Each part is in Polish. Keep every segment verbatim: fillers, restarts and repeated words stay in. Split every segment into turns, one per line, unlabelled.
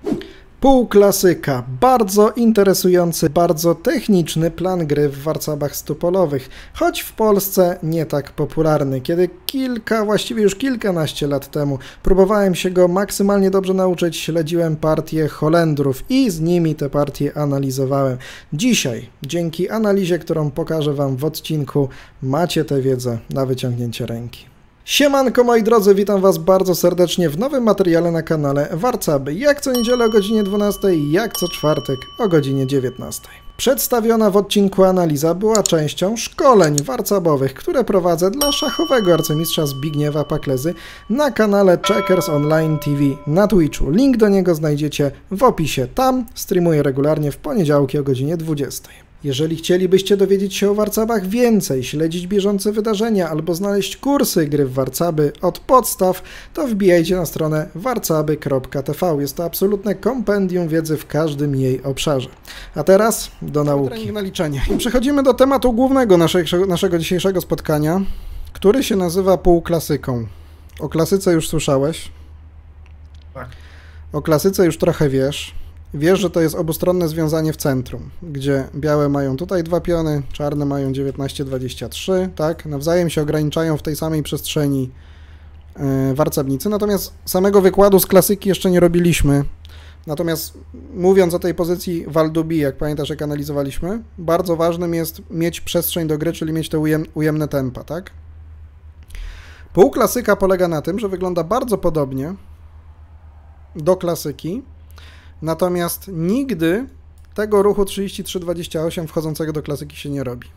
Półklasyka. Bardzo interesujący, bardzo techniczny plan gry w warcabach stupolowych, choć w Polsce nie tak popularny. Kiedy kilka, właściwie już kilkanaście lat temu próbowałem się go maksymalnie dobrze nauczyć, śledziłem partie Holendrów i z nimi te partie analizowałem. Dzisiaj, dzięki analizie, którą pokażę Wam w odcinku, macie tę wiedzę na wyciągnięcie ręki. Siemanko moi drodzy, witam Was bardzo serdecznie w nowym materiale na kanale Warcaby. Jak co niedzielę o godzinie dwunastej, jak co czwartek o godzinie dziewiętnastej. Przedstawiona w odcinku analiza była częścią szkoleń warcabowych, które prowadzę dla szachowego arcymistrza Zbigniewa Paklezy na kanale Checkers Online T V na Twitchu. Link do niego znajdziecie w opisie. Tam streamuję regularnie w poniedziałki o godzinie dwudziestej. Jeżeli chcielibyście dowiedzieć się o warcabach więcej, śledzić bieżące wydarzenia albo znaleźć kursy gry w warcaby od podstaw, to wbijajcie na stronę warcaby kropka t v. Jest to absolutne kompendium wiedzy w każdym jej obszarze. A teraz do nauki. Trening na liczenie. I przechodzimy do tematu głównego naszego, naszego dzisiejszego spotkania, który się nazywa półklasyką. O klasyce już słyszałeś?
Tak.
O klasyce już trochę wiesz. Wiesz, że to jest obustronne związanie w centrum, gdzie białe mają tutaj dwa piony, czarne mają dziewiętnaście dwadzieścia trzy, tak? Nawzajem się ograniczają w tej samej przestrzeni yy, warcabnicy, natomiast samego wykładu z klasyki jeszcze nie robiliśmy. Natomiast mówiąc o tej pozycji Val-du-Bi, jak pamiętasz, jak analizowaliśmy, bardzo ważnym jest mieć przestrzeń do gry, czyli mieć te ujem, ujemne tempa, tak? Półklasyka polega na tym, że wygląda bardzo podobnie do klasyki, natomiast nigdy tego ruchu trzydzieści trzy dwadzieścia osiem wchodzącego do klasyki się nie robi.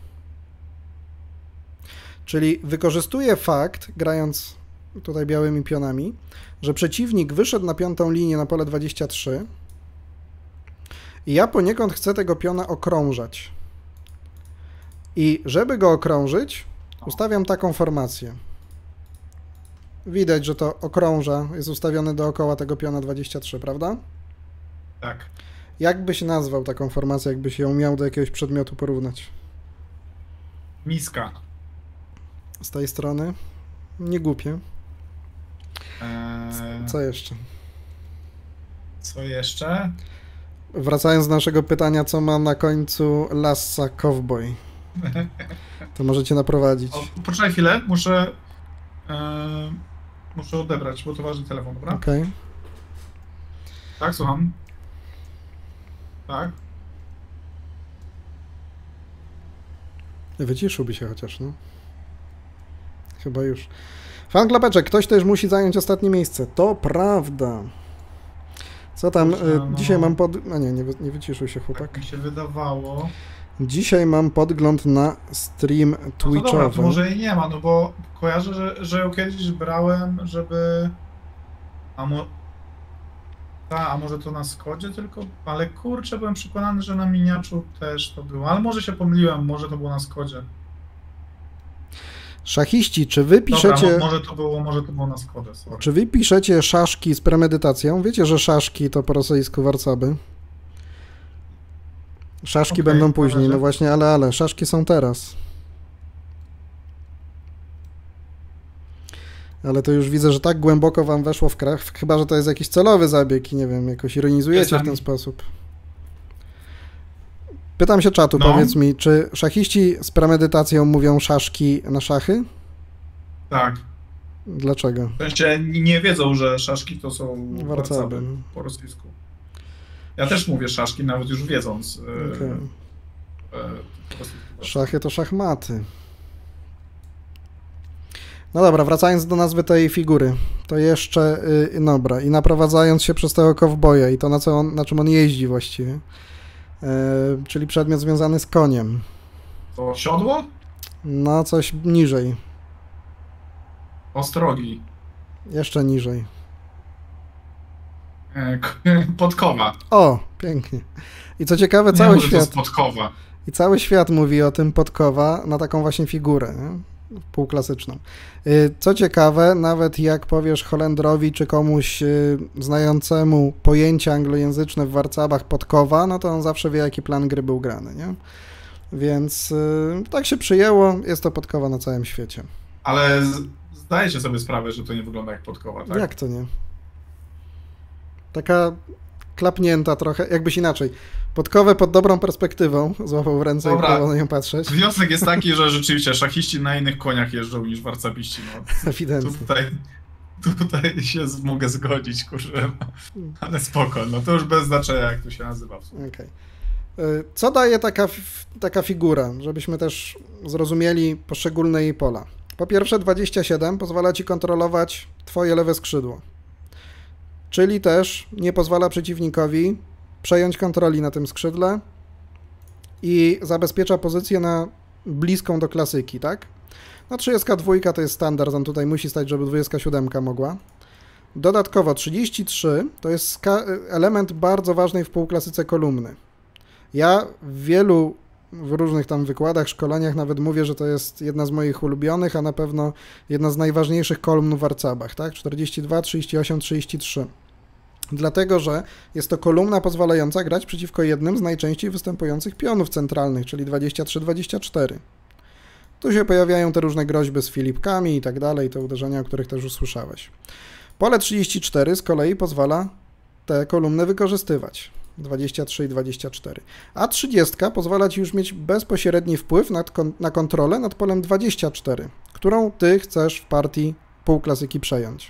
Czyli wykorzystuje fakt, grając tutaj białymi pionami, że przeciwnik wyszedł na piątą linię na pole dwadzieścia trzy i ja poniekąd chcę tego piona okrążać. I żeby go okrążyć, ustawiam taką formację. Widać, że to okrąża, jest ustawiony dookoła tego piona dwadzieścia trzy, prawda?
Tak.
Jak byś nazwał taką formację, jakbyś ją miał do jakiegoś przedmiotu porównać?
Miska.
Z tej strony? Nie głupie.
Eee,
Co jeszcze?
co jeszcze?
Wracając do naszego pytania, co ma na końcu Lassa Cowboy? To możecie naprowadzić.
O, poczekaj chwilę, muszę eee, muszę odebrać, bo to ważny telefon, dobra?
Okej. Okay.
Tak, słucham. Tak.
Wyciszyłby się chociaż, no. Chyba już. Fan Klapeczek, ktoś też musi zająć ostatnie miejsce. To prawda. Co tam?
Kurczę, no.
Dzisiaj mam pod... A nie, nie, nie wyciszył się chłopak.
Tak mi się wydawało.
Dzisiaj mam podgląd na stream twitchowy.
No to dobra, to może jej nie ma, no bo kojarzę, że, że ją kiedyś brałem, żeby... A, mo... Ta, a może to na Skodzie tylko? Ale kurczę, byłem przekonany, że na miniaczu też to było. Ale może się pomyliłem, może to było na Skodzie.
Szachiści, czy wy piszecie...
Dobra, może to było, może to było na Skodzie, sorry.
Czy wy piszecie szaszki z premedytacją? Wiecie, że szaszki to po rosyjsku warcaby? Szaszki okay, będą później, no właśnie, ale, ale, szaszki są teraz. Ale to już widzę, że tak głęboko wam weszło w krew, chyba że to jest jakiś celowy zabieg i nie wiem, jakoś ironizujecie w ten sposób. Pytam się czatu, no. Powiedz mi, czy szachiści z premedytacją mówią szaszki na szachy?
Tak.
Dlaczego?
W sensie nie wiedzą, że szaszki to są
warcaby,
warcaby po rosyjsku. Ja też mówię szaszki, nawet już wiedząc.
Okay.
E, e,
Szachy to szachmaty. No dobra, wracając do nazwy tej figury, to jeszcze, yy, dobra, i naprowadzając się przez tego kowboja i to na, co on, na czym on jeździ właściwie, yy, czyli przedmiot związany z koniem.
To siodło?
No, coś niżej.
Ostrogi.
Jeszcze niżej.
E, podkowa.
O, pięknie. I co ciekawe, cały
nie,
świat...
To jest podkowa.
I cały świat mówi o tym podkowa na taką właśnie figurę, nie? Półklasyczną. Co ciekawe, nawet jak powiesz Holendrowi czy komuś znającemu pojęcia anglojęzyczne w warcabach podkowa, no to on zawsze wie, jaki plan gry był grany, nie? Więc tak się przyjęło, jest to podkowa na całym świecie.
Ale zdajecie sobie sprawę, że to nie wygląda jak podkowa, tak?
Jak to nie? Taka klapnięta trochę, jakbyś inaczej. Podkowę pod dobrą perspektywą złapał w ręce
Dobra.
i próbował na nią patrzeć.
Wniosek jest taki, że rzeczywiście szachiści na innych koniach jeżdżą niż warcabiści. No.
Ewidentnie.
Tutaj, tutaj się z, mogę zgodzić, kurczę. Ale spoko, no to już bez znaczenia, jak to się nazywa.
Okay. Co daje taka, taka figura, żebyśmy też zrozumieli poszczególne jej pola? Po pierwsze, dwadzieścia siedem pozwala ci kontrolować twoje lewe skrzydło. Czyli też nie pozwala przeciwnikowi przejąć kontroli na tym skrzydle i zabezpiecza pozycję na bliską do klasyki, tak? No trzydzieści dwa to jest standard, on tutaj musi stać, żeby dwadzieścia siedem mogła. Dodatkowo trzydzieści trzy to jest element bardzo ważny w półklasyce kolumny. Ja w wielu w różnych tam wykładach, szkoleniach nawet mówię, że to jest jedna z moich ulubionych, a na pewno jedna z najważniejszych kolumn w warcabach, tak? czterdzieści dwa, trzydzieści osiem, trzydzieści trzy. Dlatego, że jest to kolumna pozwalająca grać przeciwko jednym z najczęściej występujących pionów centralnych, czyli dwadzieścia trzy, dwadzieścia cztery. Tu się pojawiają te różne groźby z filipkami i tak dalej, te uderzenia, o których też już słyszałeś. Pole trzydzieści cztery z kolei pozwala te kolumny wykorzystywać. dwadzieścia trzy i dwadzieścia cztery. A trzydzieści pozwala ci już mieć bezpośredni wpływ nad, na kontrolę nad polem dwadzieścia cztery, którą ty chcesz w partii półklasyki przejąć.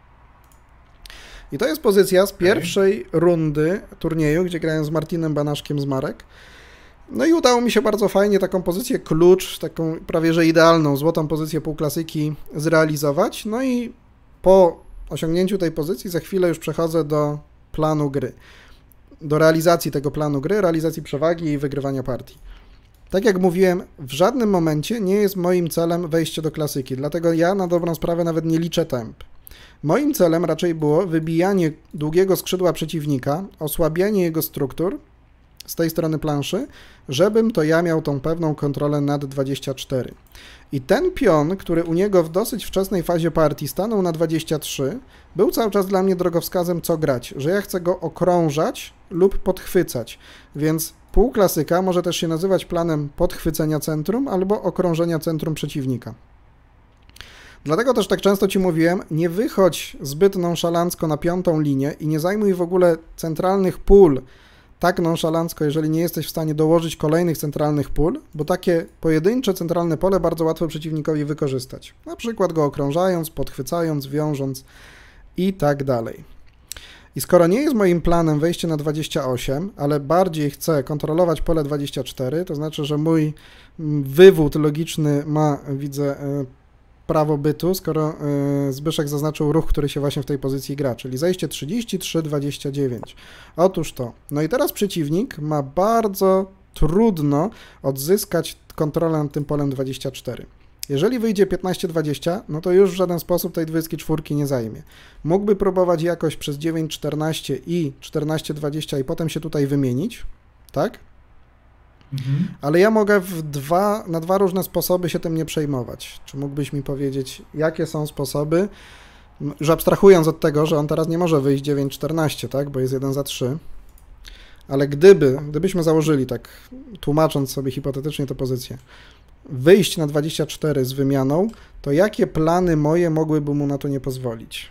I to jest pozycja z pierwszej rundy turnieju, gdzie grałem z Martinem Banaszkiem z Marek. No i udało mi się bardzo fajnie taką pozycję klucz, taką prawie że idealną, złotą pozycję półklasyki zrealizować. No i po osiągnięciu tej pozycji za chwilę już przechodzę do planu gry. Do realizacji tego planu gry, realizacji przewagi i wygrywania partii. Tak jak mówiłem, w żadnym momencie nie jest moim celem wejście do klasyki, dlatego ja na dobrą sprawę nawet nie liczę temp. Moim celem raczej było wybijanie długiego skrzydła przeciwnika, osłabianie jego struktur z tej strony planszy, żebym to ja miał tą pewną kontrolę nad dwadzieścia cztery. I ten pion, który u niego w dosyć wczesnej fazie partii stanął na dwadzieścia trzy, był cały czas dla mnie drogowskazem, co grać, że ja chcę go okrążać lub podchwycać, więc półklasyka może też się nazywać planem podchwycenia centrum albo okrążenia centrum przeciwnika. Dlatego też tak często ci mówiłem, nie wychodź zbyt nonszalancko na piątą linię i nie zajmuj w ogóle centralnych pól tak nonszalancko, jeżeli nie jesteś w stanie dołożyć kolejnych centralnych pól, bo takie pojedyncze centralne pole bardzo łatwo przeciwnikowi wykorzystać. Na przykład go okrążając, podchwycając, wiążąc i tak dalej. I skoro nie jest moim planem wejście na dwadzieścia osiem, ale bardziej chcę kontrolować pole dwadzieścia cztery, to znaczy, że mój wywód logiczny ma, widzę, prawo bytu, skoro Zbyszek zaznaczył ruch, który się właśnie w tej pozycji gra, czyli zejście trzydzieści trzy, dwadzieścia dziewięć. Otóż to. No i teraz przeciwnik ma bardzo trudno odzyskać kontrolę nad tym polem dwadzieścia cztery. Jeżeli wyjdzie piętnaście dwadzieścia, no to już w żaden sposób tej dwudziestki czwórki nie zajmie. Mógłby próbować jakoś przez dziewięć czternaście i czternaście dwadzieścia i potem się tutaj wymienić, tak? Mhm. Ale ja mogę w dwa, na dwa różne sposoby się tym nie przejmować. Czy mógłbyś mi powiedzieć, jakie są sposoby, że abstrahując od tego, że on teraz nie może wyjść dziewięć czternaście, tak, bo jest jeden za trzy, ale gdyby, gdybyśmy założyli tak, tłumacząc sobie hipotetycznie tę pozycję, wyjść na dwadzieścia cztery z wymianą, to jakie plany moje mogłyby mu na to nie pozwolić?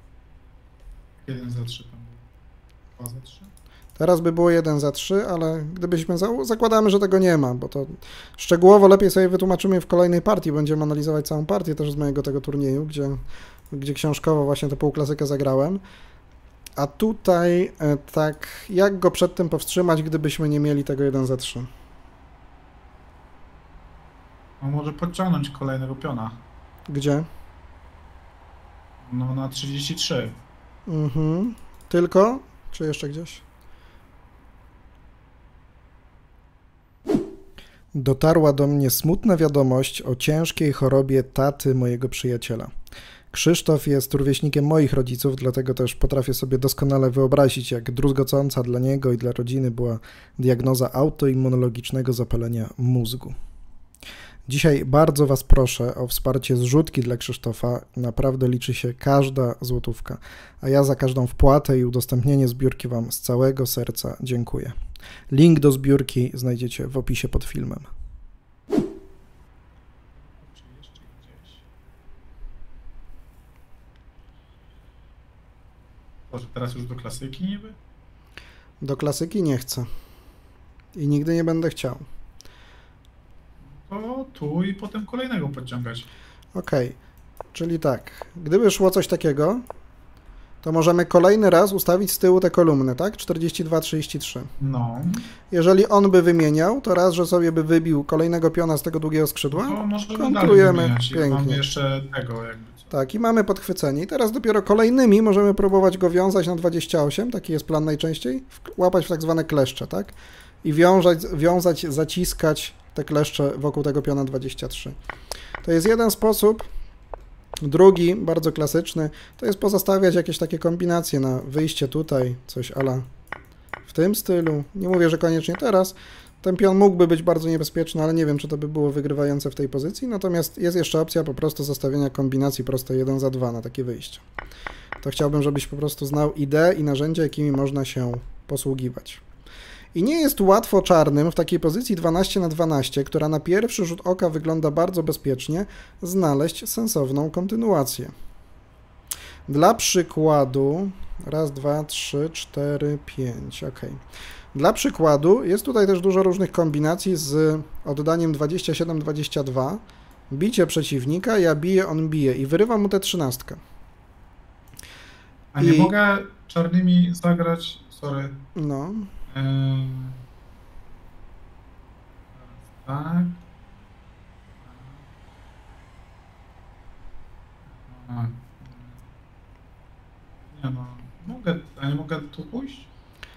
jeden za trzy tam dwa za trzy.
Teraz by było jeden za trzy, ale gdybyśmy, za, zakładamy, że tego nie ma, bo to szczegółowo lepiej sobie wytłumaczymy w kolejnej partii, będziemy analizować całą partię też z mojego tego turnieju, gdzie, gdzie książkowo właśnie tę półklasykę zagrałem. A tutaj e, tak, jak go przed tym powstrzymać, gdybyśmy nie mieli tego jeden za trzy?
No może podciągnąć kolejnego piona.
Gdzie?
No na trzydzieści trzy.
Mhm. Tylko? Czy jeszcze gdzieś? Dotarła do mnie smutna wiadomość o ciężkiej chorobie taty mojego przyjaciela. Krzysztof jest rówieśnikiem moich rodziców, dlatego też potrafię sobie doskonale wyobrazić, jak druzgocąca dla niego i dla rodziny była diagnoza autoimmunologicznego zapalenia mózgu. Dzisiaj bardzo Was proszę o wsparcie zrzutki dla Krzysztofa. Naprawdę liczy się każda złotówka, a ja za każdą wpłatę i udostępnienie zbiórki Wam z całego serca dziękuję. Link do zbiórki znajdziecie w opisie pod filmem.
Może teraz już do klasyki niby?
Do klasyki nie chcę. I nigdy nie będę chciał.
To tu i potem kolejnego podciągać.
Okej, czyli tak, gdyby szło coś takiego, to możemy kolejny raz ustawić z tyłu te kolumny, tak? czterdzieści dwa, trzydzieści trzy.
No.
Jeżeli on by wymieniał, to raz, że sobie by wybił kolejnego piona z tego długiego skrzydła,
To możemy
kontrujemy
dalej wymieniać.
pięknie.
Mamy jeszcze tego jakby.
Tak, i mamy podchwycenie. I teraz dopiero kolejnymi możemy próbować go wiązać na dwadzieścia osiem, taki jest plan najczęściej, łapać w tak zwane kleszcze, tak? I wiązać, wiązać, zaciskać te kleszcze wokół tego piona dwadzieścia trzy. To jest jeden sposób. Drugi, bardzo klasyczny, to jest pozostawiać jakieś takie kombinacje na wyjście tutaj, coś ala w tym stylu. Nie mówię, że koniecznie teraz. Ten pion mógłby być bardzo niebezpieczny, ale nie wiem, czy to by było wygrywające w tej pozycji. Natomiast jest jeszcze opcja po prostu zostawienia kombinacji prostej jeden za dwa na takie wyjście. To chciałbym, żebyś po prostu znał ideę i narzędzia, jakimi można się posługiwać. I nie jest łatwo czarnym w takiej pozycji dwanaście na dwanaście, która na pierwszy rzut oka wygląda bardzo bezpiecznie, znaleźć sensowną kontynuację. Dla przykładu, raz, dwa, trzy, cztery, pięć, ok. Dla przykładu jest tutaj też dużo różnych kombinacji z oddaniem dwadzieścia siedem dwadzieścia dwa, bicie przeciwnika, ja biję, on bije i wyrywam mu tę trzynastkę.
A nie
I...
mogę czarnymi zagrać, sorry.
No.
Tak. Nie no, mogę, a nie mogę tu pójść?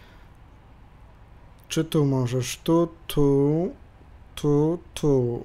Czy tu możesz? Tu, tu, tu, tu.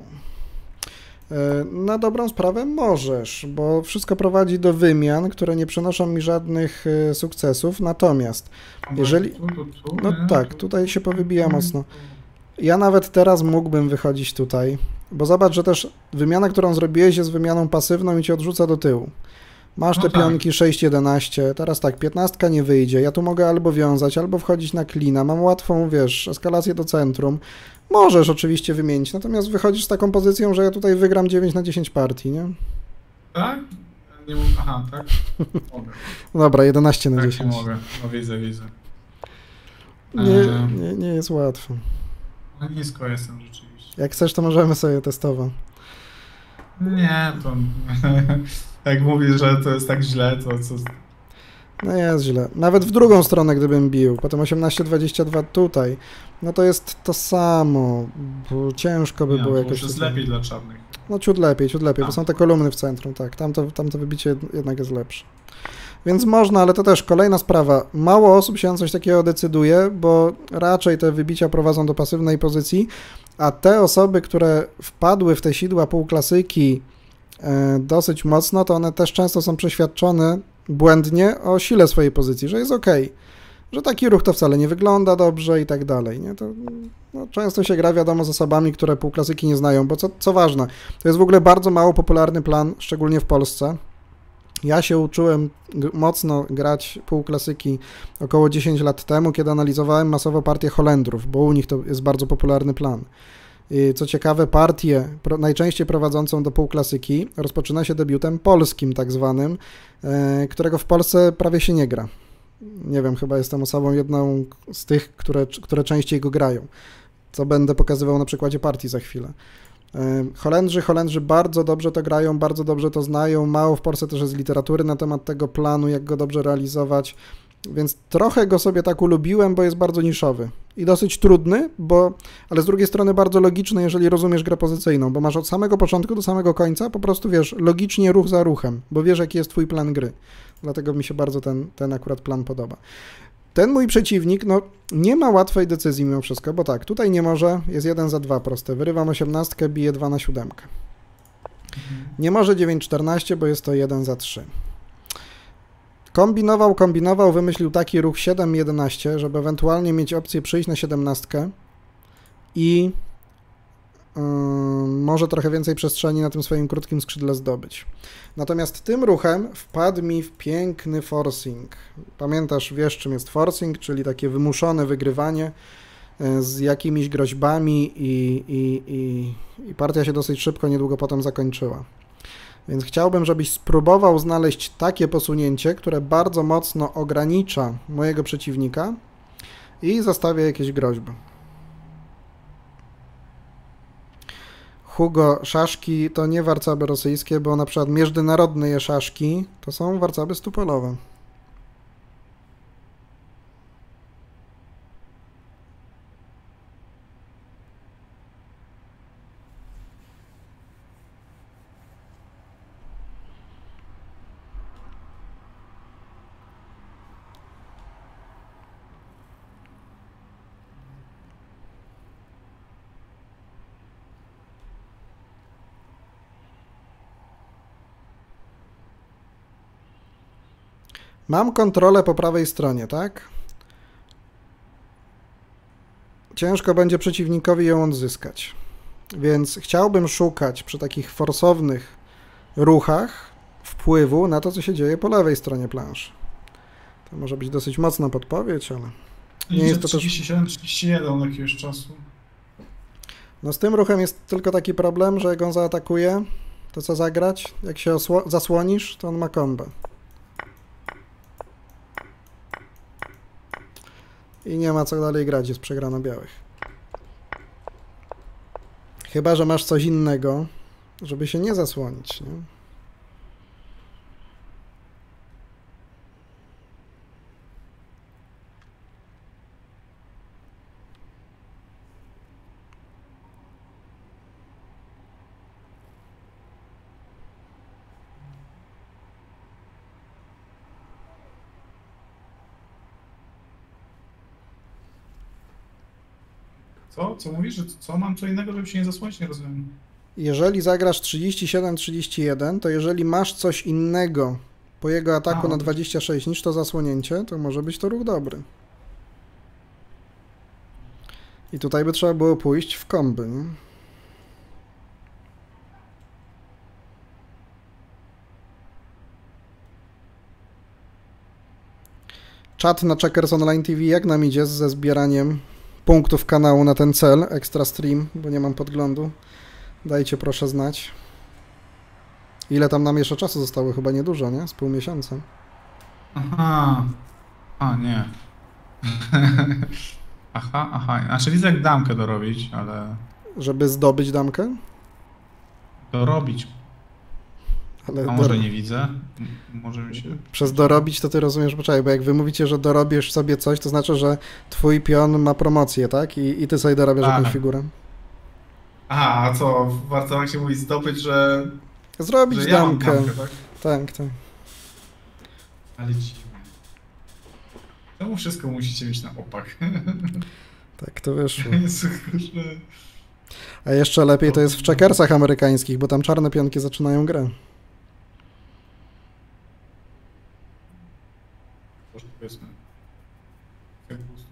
Na dobrą sprawę możesz, bo wszystko prowadzi do wymian, które nie przynoszą mi żadnych sukcesów, natomiast jeżeli... No tak, tutaj się powybija mocno. Ja nawet teraz mógłbym wychodzić tutaj, bo zobacz, że też wymiana, którą zrobiłeś, jest wymianą pasywną i cię odrzuca do tyłu. Masz te
no tak.
pionki sześć jedenaście, teraz tak, piętnastka nie wyjdzie, ja tu mogę albo wiązać, albo wchodzić na klina, mam łatwą, wiesz, eskalację do centrum. Możesz oczywiście wymienić, natomiast wychodzisz z taką pozycją, że ja tutaj wygram dziewięć na dziesięć partii, nie?
Tak? Nie mogę, aha, tak? Mogę.
Dobra, jedenaście na
tak,
dziesięć.
Nie mogę, no widzę, widzę.
Nie, nie, nie jest łatwo.
No nisko jestem rzeczywiście.
Jak chcesz, to możemy sobie testować.
Nie, to... Jak mówisz, że to jest tak źle, to co...
No jest źle. Nawet w drugą stronę, gdybym bił, potem osiemnaście dwadzieścia dwa tutaj, no to jest to samo, bo ciężko by
nie,
było
to
jakoś...
jest lepiej dla czarnych.
No ciut lepiej, ciut lepiej,
A.
bo są te kolumny w centrum, tak, tamto, tamto wybicie jednak jest lepsze. Więc można, ale to też kolejna sprawa. Mało osób się na coś takiego decyduje, bo raczej te wybicia prowadzą do pasywnej pozycji, a te osoby, które wpadły w te sidła półklasyki e, dosyć mocno, to one też często są przeświadczone błędnie o sile swojej pozycji, że jest ok, że taki ruch to wcale nie wygląda dobrze i tak dalej. Nie? To, no, często się gra, wiadomo, z osobami, które półklasyki nie znają, bo co, co ważne, to jest w ogóle bardzo mało popularny plan, szczególnie w Polsce. Ja się uczyłem mocno grać półklasyki około dziesięć lat temu, kiedy analizowałem masowo partię Holendrów, bo u nich to jest bardzo popularny plan. I co ciekawe, partię pro, najczęściej prowadzącą do półklasyki rozpoczyna się debiutem polskim tak zwanym, e, którego w Polsce prawie się nie gra. Nie wiem, chyba jestem osobą jedną z tych, które, które częściej go grają, co będę pokazywał na przykładzie partii za chwilę. Holendrzy, Holendrzy bardzo dobrze to grają, bardzo dobrze to znają, mało w Polsce też jest literatury na temat tego planu, jak go dobrze realizować, więc trochę go sobie tak ulubiłem, bo jest bardzo niszowy i dosyć trudny, bo, ale z drugiej strony bardzo logiczny, jeżeli rozumiesz grę pozycyjną, bo masz od samego początku do samego końca, po prostu wiesz, logicznie ruch za ruchem, bo wiesz, jaki jest twój plan gry, dlatego mi się bardzo ten, ten akurat plan podoba. Ten mój przeciwnik, no nie ma łatwej decyzji mimo wszystko, bo tak, tutaj nie może, jest jeden za dwa proste, wyrywam osiemnastkę, biję dwa na siódemkę. Nie może dziewięć czternaście, bo jest to jeden za trzy. Kombinował, kombinował, wymyślił taki ruch siedem jedenaście, żeby ewentualnie mieć opcję przyjść na siedemnastkę i yy, może trochę więcej przestrzeni na tym swoim krótkim skrzydle zdobyć. Natomiast tym ruchem wpadł mi w piękny forcing. Pamiętasz, wiesz, czym jest forcing, czyli takie wymuszone wygrywanie z jakimiś groźbami i, i, i, i partia się dosyć szybko, niedługo potem zakończyła. Więc chciałbym, żebyś spróbował znaleźć takie posunięcie, które bardzo mocno ogranicza mojego przeciwnika i zostawia jakieś groźby. Hugo, szaszki to nie warcaby rosyjskie, bo na przykład międzynarodne szaszki to są warcaby stupolowe. Mam kontrolę po prawej stronie, tak? Ciężko będzie przeciwnikowi ją odzyskać. Więc chciałbym szukać przy takich forsownych ruchach wpływu na to, co się dzieje po lewej stronie planszy. To może być dosyć mocna podpowiedź, ale nie jest to też...
trzydzieści siedem trzydzieści jeden od jakiegoś czasu.
No z tym ruchem jest tylko taki problem, że jak on zaatakuje, to co zagrać? Jak się zasłonisz, to on ma kombę. I nie ma co dalej grać, jest przegrana białych. Chyba że masz coś innego, żeby się nie zasłonić, nie?
Co? Co mówisz? Że co? Mam co innego, żeby się nie zasłonić? Nie rozumiem.
Jeżeli zagrasz trzydzieści siedem trzydzieści jeden, to jeżeli masz coś innego po jego ataku
A,
na dwadzieścia sześć niż to zasłonięcie, to może być to ruch dobry. I tutaj by trzeba było pójść w komby, nie? Czat na Checkers Online T V, jak nam idzie ze zbieraniem punktów kanału na ten cel, extra stream, bo nie mam podglądu. Dajcie proszę znać. Ile tam nam jeszcze czasu zostało? Chyba niedużo, nie? Z pół miesiąca.
Aha. A, nie. Aha, aha. Znaczy widzę jak damkę dorobić, ale...
Żeby zdobyć damkę?
Dorobić.
Ale
A
do...
może nie widzę? M może mi się...
Przez dorobić to ty rozumiesz, poczekaj, bo jak wy mówicie, że dorobisz sobie coś, to znaczy, że twój pion ma promocję, tak? I, i ty sobie dorabiasz
Tak.
jakąś figurę.
Aha, a co? W Warcałach się mówi zdobyć, że...
Zrobić
że ja mam
damkę.
damkę, tak?
Tak, tak.
Ale dziwne. Czemu wszystko musicie mieć na opak?
Tak to wyszło.
Jezu, kurczę.
A jeszcze lepiej to jest w checkersach amerykańskich, bo tam czarne pionki zaczynają grę.
Może powiedzmy. Jak pusto.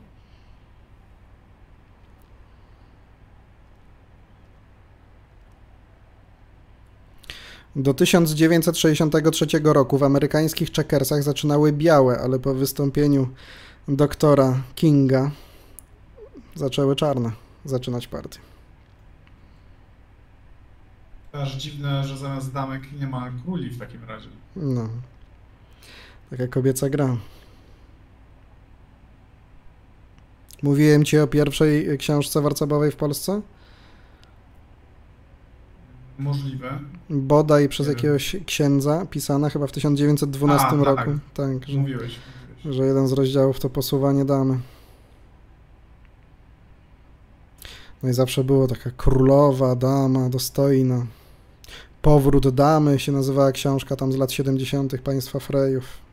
Do tysiąc dziewięćset sześćdziesiątego trzeciego roku w amerykańskich checkersach zaczynały białe, ale po wystąpieniu doktora Kinga zaczęły czarne zaczynać partię.
Aż dziwne, że zamiast damek nie ma króli w takim razie.
No. Taka kobieca gra. Mówiłem ci o pierwszej książce warcabowej w Polsce?
Możliwe.
Bodaj przez
Nie
jakiegoś księdza, pisana chyba w tysiąc dziewięćset dwunastym
A,
roku.
tak.
Tak, że,
Mówiłeś. mówiłeś.
że jeden z rozdziałów to posuwanie damy. No i zawsze było taka królowa, dama, dostojna. Powrót damy się nazywała książka tam z lat siedemdziesiątych państwa Frejów.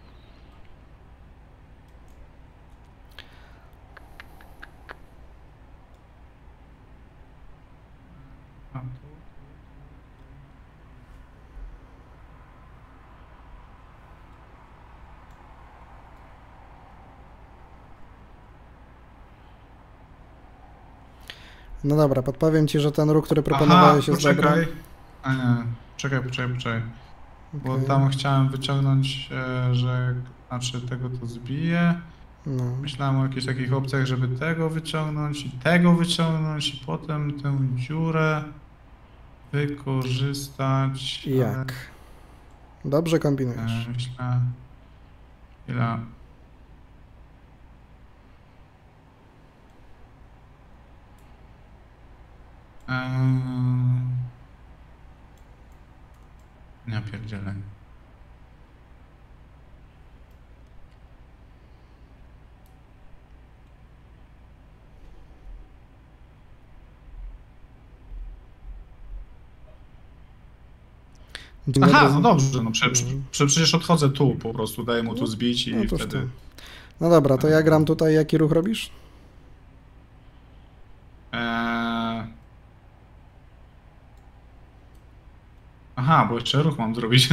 A, tu.
No dobra, podpowiem ci, że ten ruch, który proponowałeś, jest dobry.
poczekaj. A nie, czekaj, poczekaj, poczekaj. Bo
Okej.
tam chciałem wyciągnąć, e, że znaczy tego to zbiję.
No.
Myślałem o jakichś takich opcjach, żeby tego wyciągnąć i tego wyciągnąć i potem tę dziurę wykorzystać.
Jak? Dobrze
Ale,
kombinujesz.
e, myślę... Ile? Eee... Ja pierdzielę. Aha, no dobrze, no prze, prze, prze, przecież odchodzę tu po prostu, daję mu tu zbić i
no
wtedy...
To. No dobra, to ja gram tutaj, jaki ruch robisz?
Eee... Aha, bo jeszcze ruch mam zrobić.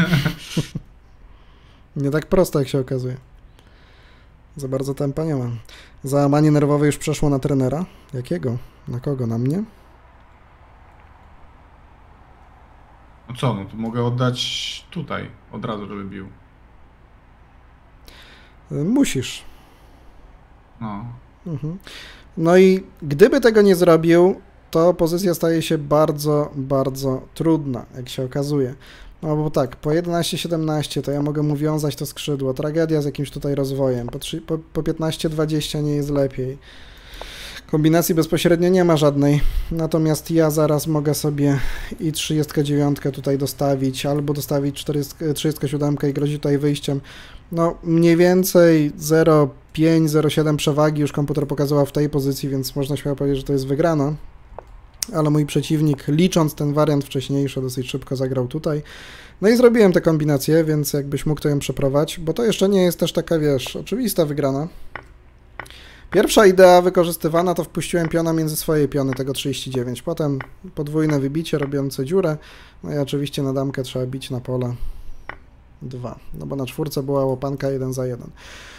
Nie tak prosto, jak się okazuje. Za bardzo tempa nie mam. Załamanie nerwowe już przeszło na trenera. Jakiego? Na kogo? Na mnie?
No co, no to mogę oddać tutaj, od razu, żeby bił.
Musisz.
No.
Mhm. No i gdyby tego nie zrobił, to pozycja staje się bardzo, bardzo trudna, jak się okazuje. No bo tak, po jedenaście siedemnaście to ja mogę mu wiązać to skrzydło. Tragedia z jakimś tutaj rozwojem. Po, po, po piętnaście dwadzieścia nie jest lepiej. Kombinacji bezpośrednio nie ma żadnej. Natomiast ja zaraz mogę sobie i trzydziestkę dziewiątkę tutaj dostawić, albo dostawić trzydziestkę siódemkę i grozi tutaj wyjściem. No mniej więcej zero przecinek pięć zero przecinek siedem przewagi już komputer pokazywał w tej pozycji, więc można śmiało powiedzieć, że to jest wygrana. Ale mój przeciwnik, licząc ten wariant wcześniejszy, dosyć szybko zagrał tutaj. No i zrobiłem tę kombinację, więc jakbyś mógł to ją przeprowadzić, bo to jeszcze nie jest też taka, wiesz, oczywista wygrana. Pierwsza idea wykorzystywana to wpuściłem piona między swoje piony, tego trzydzieści dziewięć. Potem podwójne wybicie robiące dziurę. No i oczywiście na damkę trzeba bić na pole dwa. No bo na czwórce była łopanka jeden za jeden.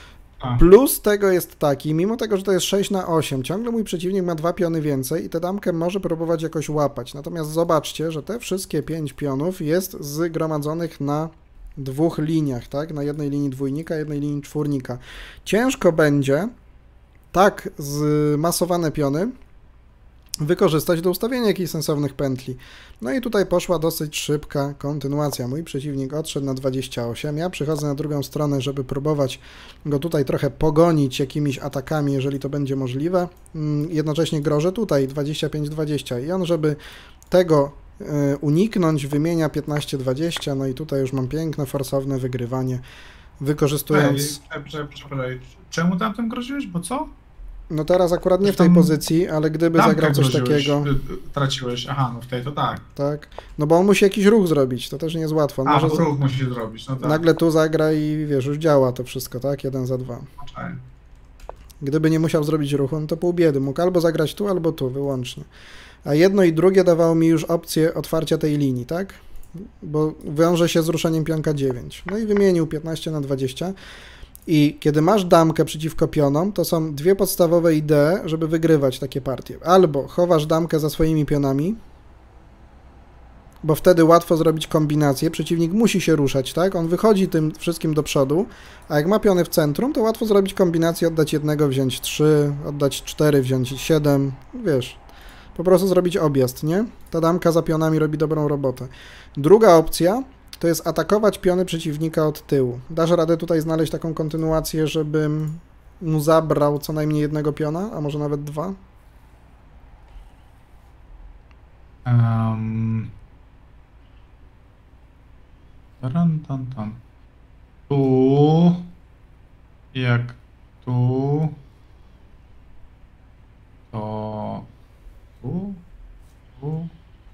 Plus tego jest taki, mimo tego, że to jest sześć na osiem, ciągle mój przeciwnik ma dwa piony więcej i tę damkę może próbować jakoś łapać. Natomiast zobaczcie, że te wszystkie pięć pionów jest zgromadzonych na dwóch liniach, tak? Na jednej linii dwójnika, jednej linii czwórnika. Ciężko będzie tak zmasowane piony wykorzystać do ustawienia jakichś sensownych pętli. No i tutaj poszła dosyć szybka kontynuacja. Mój przeciwnik odszedł na dwadzieścia osiem. Ja przychodzę na drugą stronę, żeby próbować go tutaj trochę pogonić jakimiś atakami, jeżeli to będzie możliwe. Jednocześnie grożę tutaj dwadzieścia pięć dwadzieścia i on, żeby tego uniknąć, wymienia piętnaście dwadzieścia. No i tutaj już mam piękne, forsowne wygrywanie, wykorzystując...
Ej, przepraszam, czemu tamtym groziłeś? Bo co?
No teraz akurat nie w tej pozycji, ale gdyby zagrał coś takiego...
Traciłeś, aha, no w tej to tak.
Tak, no bo on musi jakiś ruch zrobić, to też nie jest łatwo. On
A,
może
bo ruch musi zrobić, no tak.
Nagle tu zagra i wiesz, już działa to wszystko, tak? Jeden za dwa.
Okay.
Gdyby nie musiał zrobić ruchu, no to pół biedy. Mógł albo zagrać tu, albo tu, wyłącznie. A jedno i drugie dawało mi już opcję otwarcia tej linii, tak? Bo wiąże się z ruszeniem pionka dziewięć. No i wymienił piętnaście na dwadzieścia. I kiedy masz damkę przeciwko pionom, to są dwie podstawowe idee, żeby wygrywać takie partie. Albo chowasz damkę za swoimi pionami, bo wtedy łatwo zrobić kombinację. Przeciwnik musi się ruszać, tak? On wychodzi tym wszystkim do przodu, a jak ma piony w centrum, to łatwo zrobić kombinację, oddać jednego, wziąć trzy, oddać cztery, wziąć siedem, wiesz. Po prostu zrobić objazd, nie? Ta damka za pionami robi dobrą robotę. Druga opcja to jest atakować piony przeciwnika od tyłu. Dasz radę tutaj znaleźć taką kontynuację, żebym mu zabrał co najmniej jednego piona, a może nawet dwa?
Um. Taran, tan, tan. Tu. Jak tu. To. Tu. Tu.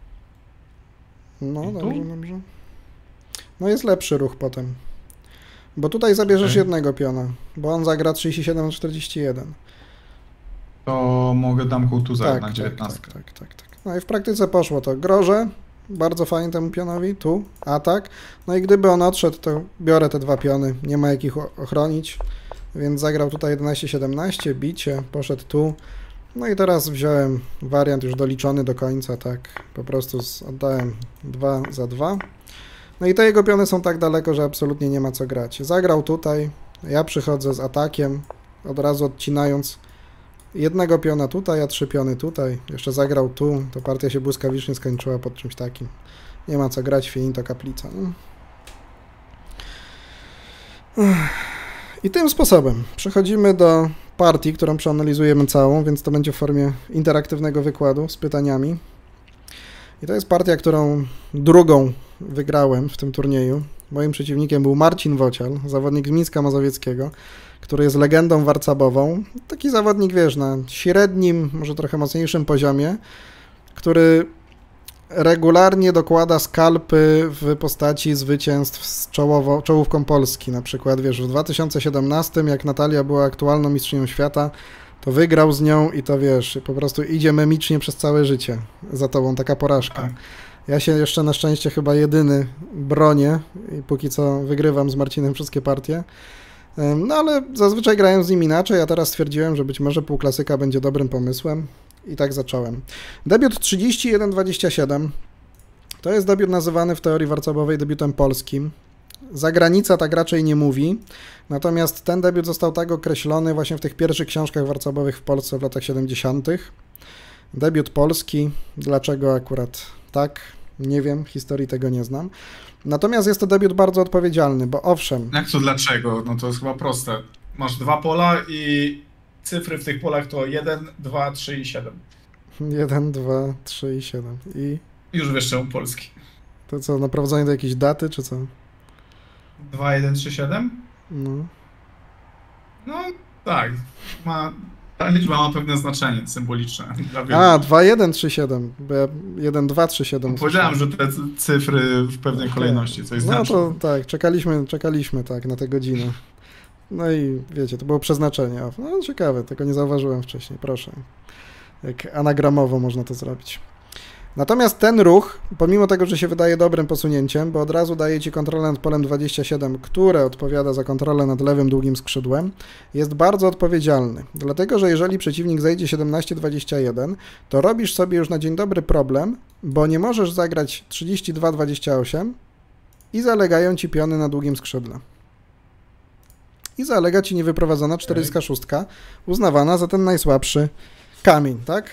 No,
I
dobrze,
tu?
dobrze. No jest lepszy ruch potem. Bo tutaj zabierzesz
Okay.
jednego piona, bo on zagra trzydzieści siedem na czterdzieści jeden.
To mogę damką tu zagrać
Tak,
na
tak,
dziewiętnastkę.
tak, tak, tak, tak. No i w praktyce poszło to. Grożę, bardzo fajnie temu pionowi, tu, atak. No i gdyby on odszedł, to biorę te dwa piony, nie ma jak ich ochronić. Więc zagrał tutaj jedenaście siedemnaście, bicie, poszedł tu. No i teraz wziąłem wariant już doliczony do końca, tak. Po prostu oddałem dwa za dwa. No i te jego piony są tak daleko, że absolutnie nie ma co grać. Zagrał tutaj, ja przychodzę z atakiem, od razu odcinając jednego piona tutaj, a trzy piony tutaj. Jeszcze zagrał tu, to partia się błyskawicznie skończyła pod czymś takim. Nie ma co grać, finito kaplica. I tym sposobem przechodzimy do partii, którą przeanalizujemy całą, więc to będzie w formie interaktywnego wykładu z pytaniami. I to jest partia, którą drugą wygrałem w tym turnieju. Moim przeciwnikiem był Marcin Wocial, zawodnik z Mińska Mazowieckiego, który jest legendą warcabową. Taki zawodnik, wiesz, na średnim, może trochę mocniejszym poziomie, który regularnie dokłada skalpy w postaci zwycięstw z czołowo, czołówką Polski. Na przykład, wiesz, w dwa tysiące siedemnastym, jak Natalia była aktualną mistrzynią świata, to wygrał z nią i to, wiesz, po prostu idzie memicznie przez całe życie za tobą, taka porażka. Ja się jeszcze na szczęście chyba jedyny bronię i póki co wygrywam z Marcinem wszystkie partie. No ale zazwyczaj grają z nim inaczej, a teraz stwierdziłem, że być może półklasyka będzie dobrym pomysłem i tak zacząłem. Debiut trzydzieści jeden dwadzieścia siedem to jest debiut nazywany w teorii warcabowej debiutem polskim. Zagranica tak raczej nie mówi, natomiast ten debiut został tak określony właśnie w tych pierwszych książkach warcabowych w Polsce w latach siedemdziesiątych. Debiut polski, dlaczego akurat tak, nie wiem, historii tego nie znam. Natomiast jest to debiut bardzo odpowiedzialny, bo owszem...
Jak to dlaczego? No to jest chyba proste. Masz dwa pola i cyfry w tych polach to jeden, dwa, trzy i siedem.
jeden, dwa, trzy i siedem. I...
Już wiesz czemu polski.
To co, naprowadzenie do jakiejś daty, czy co?
dwa, jeden, trzy, siedem?
No.
No tak, ma... Ta liczba ma pewne znaczenie symboliczne.
A, dwa, jeden, trzy, siedem. jeden, dwa, trzy, siedem.
Powiedziałem, że te cyfry w pewnej okay. kolejności, coś
No
znaczy.
to tak, czekaliśmy, czekaliśmy tak na tę godzinę. No i wiecie, to było przeznaczenie. No ciekawe, tego nie zauważyłem wcześniej, proszę. Jak anagramowo można to zrobić. Natomiast ten ruch, pomimo tego, że się wydaje dobrym posunięciem, bo od razu daje ci kontrolę nad polem dwadzieścia siedem, które odpowiada za kontrolę nad lewym długim skrzydłem, jest bardzo odpowiedzialny. Dlatego, że jeżeli przeciwnik zejdzie siedemnaście dwadzieścia jeden, to robisz sobie już na dzień dobry problem, bo nie możesz zagrać trzydzieści dwa dwadzieścia osiem i zalegają ci piony na długim skrzydle. I zalega ci niewyprowadzona czterdzieści sześć, uznawana za ten najsłabszy kamień, tak?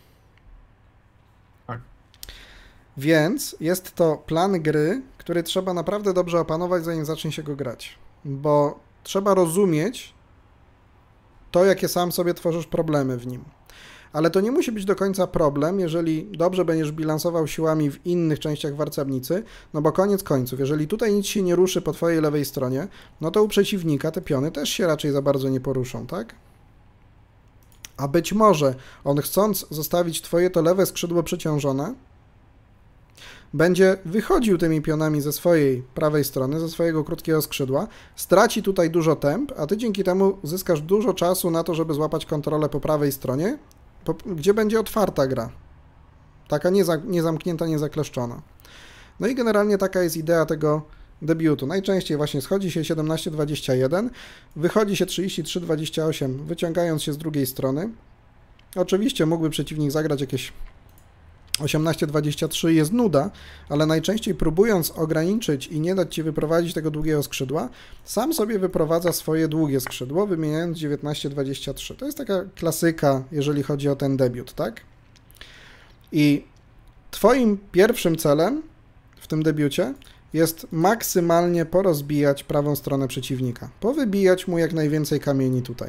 Więc jest to plan gry, który trzeba naprawdę dobrze opanować, zanim zacznie się go grać. Bo trzeba rozumieć to, jakie sam sobie tworzysz problemy w nim. Ale to nie musi być do końca problem, jeżeli dobrze będziesz bilansował siłami w innych częściach warcabnicy, no bo koniec końców, jeżeli tutaj nic się nie ruszy po twojej lewej stronie, no to u przeciwnika te piony też się raczej za bardzo nie poruszą, tak? A być może on, chcąc zostawić twoje to lewe skrzydło przeciążone, będzie wychodził tymi pionami ze swojej prawej strony, ze swojego krótkiego skrzydła, straci tutaj dużo temp, a ty dzięki temu zyskasz dużo czasu na to, żeby złapać kontrolę po prawej stronie, po, gdzie będzie otwarta gra. Taka niezamknięta, niezakleszczona. No i generalnie taka jest idea tego debiutu. Najczęściej właśnie schodzi się siedemnaście dwadzieścia jeden, wychodzi się trzydzieści trzy dwadzieścia osiem, wyciągając się z drugiej strony. Oczywiście mógłby przeciwnik zagrać jakieś osiemnaście dwadzieścia trzy, jest nuda, ale najczęściej próbując ograniczyć i nie dać ci wyprowadzić tego długiego skrzydła, sam sobie wyprowadza swoje długie skrzydło, wymieniając dziewiętnaście dwadzieścia trzy. To jest taka klasyka, jeżeli chodzi o ten debiut, tak? I twoim pierwszym celem w tym debiucie jest maksymalnie porozbijać prawą stronę przeciwnika, powybijać mu jak najwięcej kamieni tutaj.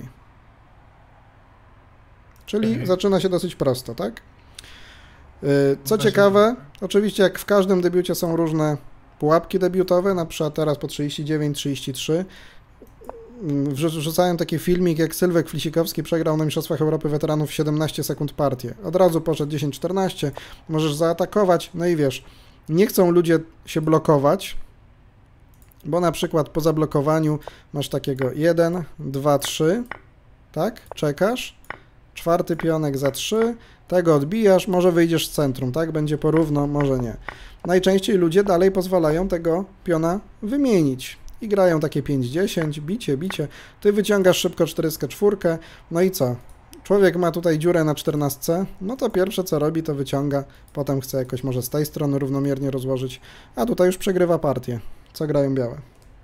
Czyli mhm. zaczyna się dosyć prosto, tak? Co ciekawe, oczywiście jak w każdym debiucie są różne pułapki debiutowe, na przykład teraz po trzydzieści dziewięć trzydzieści trzy. Wrzucałem taki filmik, jak Sylwek Flisikowski przegrał na Mistrzostwach Europy Weteranów siedemnaście sekund partię. Od razu poszedł dziesięć czternaście, możesz zaatakować, no i wiesz, nie chcą ludzie się blokować, bo na przykład po zablokowaniu masz takiego jeden, dwa, trzy, tak, czekasz, czwarty pionek za trzy, tego odbijasz, może wyjdziesz z centrum, tak? Będzie porówno, może nie. Najczęściej ludzie dalej pozwalają tego piona wymienić i grają takie pięć dziesięć, bicie, bicie. Ty wyciągasz szybko czterysta cztery, no i co? Człowiek ma tutaj dziurę na czternastce, no to pierwsze co robi, to wyciąga, potem chce jakoś może z tej strony równomiernie rozłożyć, a tutaj już przegrywa partię. Co grają białe?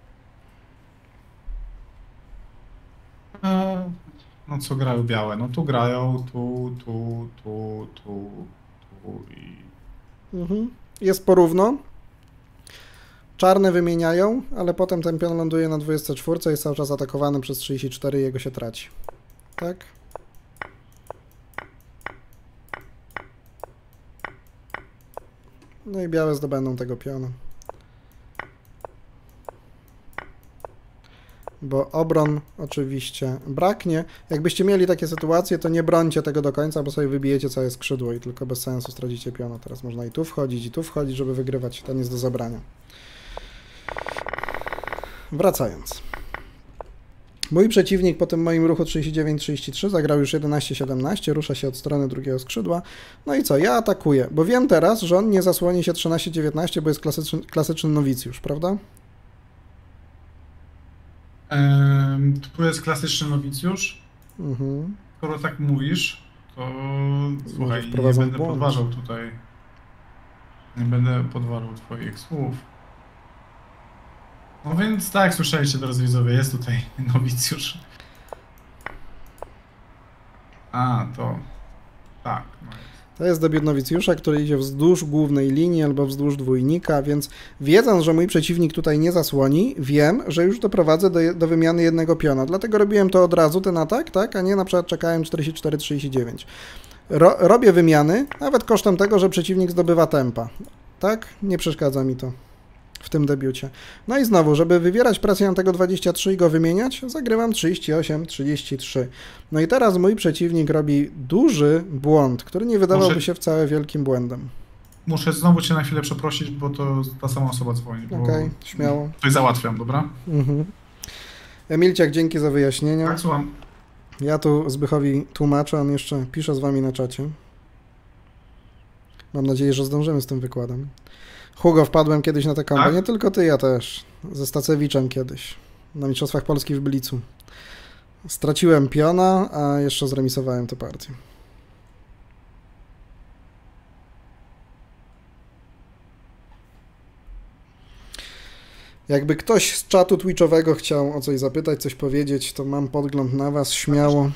No co grają białe? No tu grają, tu, tu, tu, tu, tu i...
Mhm. Jest porówno. Czarne wymieniają, ale potem ten pion ląduje na dwudziestce czwórce, jest cały czas atakowany przez trzydzieści cztery i jego się traci. Tak? No i białe zdobędą tego piona. Bo obron oczywiście braknie. Jakbyście mieli takie sytuacje, to nie brońcie tego do końca, bo sobie wybijecie całe skrzydło i tylko bez sensu stracicie piona. Teraz można i tu wchodzić, i tu wchodzić, żeby wygrywać. Ten jest do zabrania. Wracając. Mój przeciwnik po tym moim ruchu trzydzieści dziewięć trzydzieści trzy zagrał już jedenaście siedemnaście, rusza się od strony drugiego skrzydła. No i co? Ja atakuję, bo wiem teraz, że on nie zasłoni się trzynaście dziewiętnaście, bo jest klasyczny, klasyczny nowicjusz, prawda?
Ehm, tu jest klasyczny nowicjusz.
Mhm.
Skoro tak mówisz, to słuchaj, nie
wprowadzam
będę
błąd.
podważał tutaj. Nie będę podważał twoich słów. No więc tak, jak słyszeliście, drodzy widzowie, jest tutaj nowicjusz. A, to... Tak, no jest.
To jest debiut nowicjusza, który idzie wzdłuż głównej linii albo wzdłuż dwójnika, więc wiedząc, że mój przeciwnik tutaj nie zasłoni, wiem, że już doprowadzę do, do wymiany jednego piona. Dlatego robiłem to od razu, ten atak, tak, a nie na przykład czekałem czterdzieści cztery trzydzieści dziewięć. Ro, robię wymiany, nawet kosztem tego, że przeciwnik zdobywa tempa. Tak? Nie przeszkadza mi to w tym debiucie. No i znowu, żeby wywierać presję na tego dwadzieścia trzy i go wymieniać, zagrywam trzydzieści osiem trzydzieści trzy. No i teraz mój przeciwnik robi duży błąd, który nie wydawałby
Muszę...
się wcale wielkim błędem.
Muszę znowu cię na chwilę przeprosić, bo to ta sama osoba dzwoni.
Okej, okay, śmiało.
Coś załatwiam, dobra?
Mhm. Emilciak, dzięki za wyjaśnienia.
Tak, słucham.
Ja tu Zbychowi tłumaczę, on jeszcze pisze z wami na czacie. Mam nadzieję, że zdążymy z tym wykładem. Hugo, wpadłem kiedyś na tę kombo, tak? Nie tylko ty, ja też. Ze Stacewiczem kiedyś. Na Mistrzostwach Polski w Bylicu. Straciłem piona, a jeszcze zremisowałem tę partię. Jakby ktoś z czatu twitchowego chciał o coś zapytać, coś powiedzieć, to mam podgląd na was, śmiało.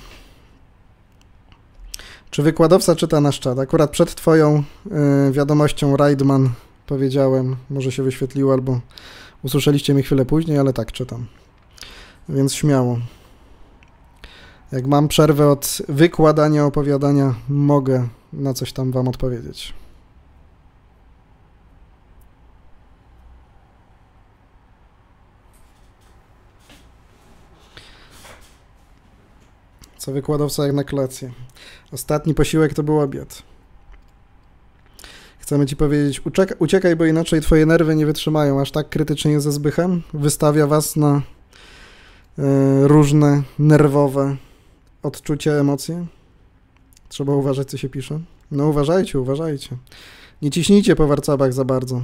Czy wykładowca czyta nasz czat? Akurat przed twoją y, wiadomością Raidman powiedziałem, może się wyświetliło, albo usłyszeliście mnie chwilę później, ale tak czytam. Więc śmiało. Jak mam przerwę od wykładania, opowiadania, mogę na coś tam wam odpowiedzieć. Co wykładowca jak na kolację. Ostatni posiłek to był obiad. Chcemy ci powiedzieć, uciekaj, uciekaj, bo inaczej twoje nerwy nie wytrzymają. Aż tak krytycznie jest ze Zbychem. Wystawia was na y, różne nerwowe odczucia, emocje. Trzeba uważać, co się pisze. No uważajcie, uważajcie. Nie ciśnijcie po warcabach za bardzo.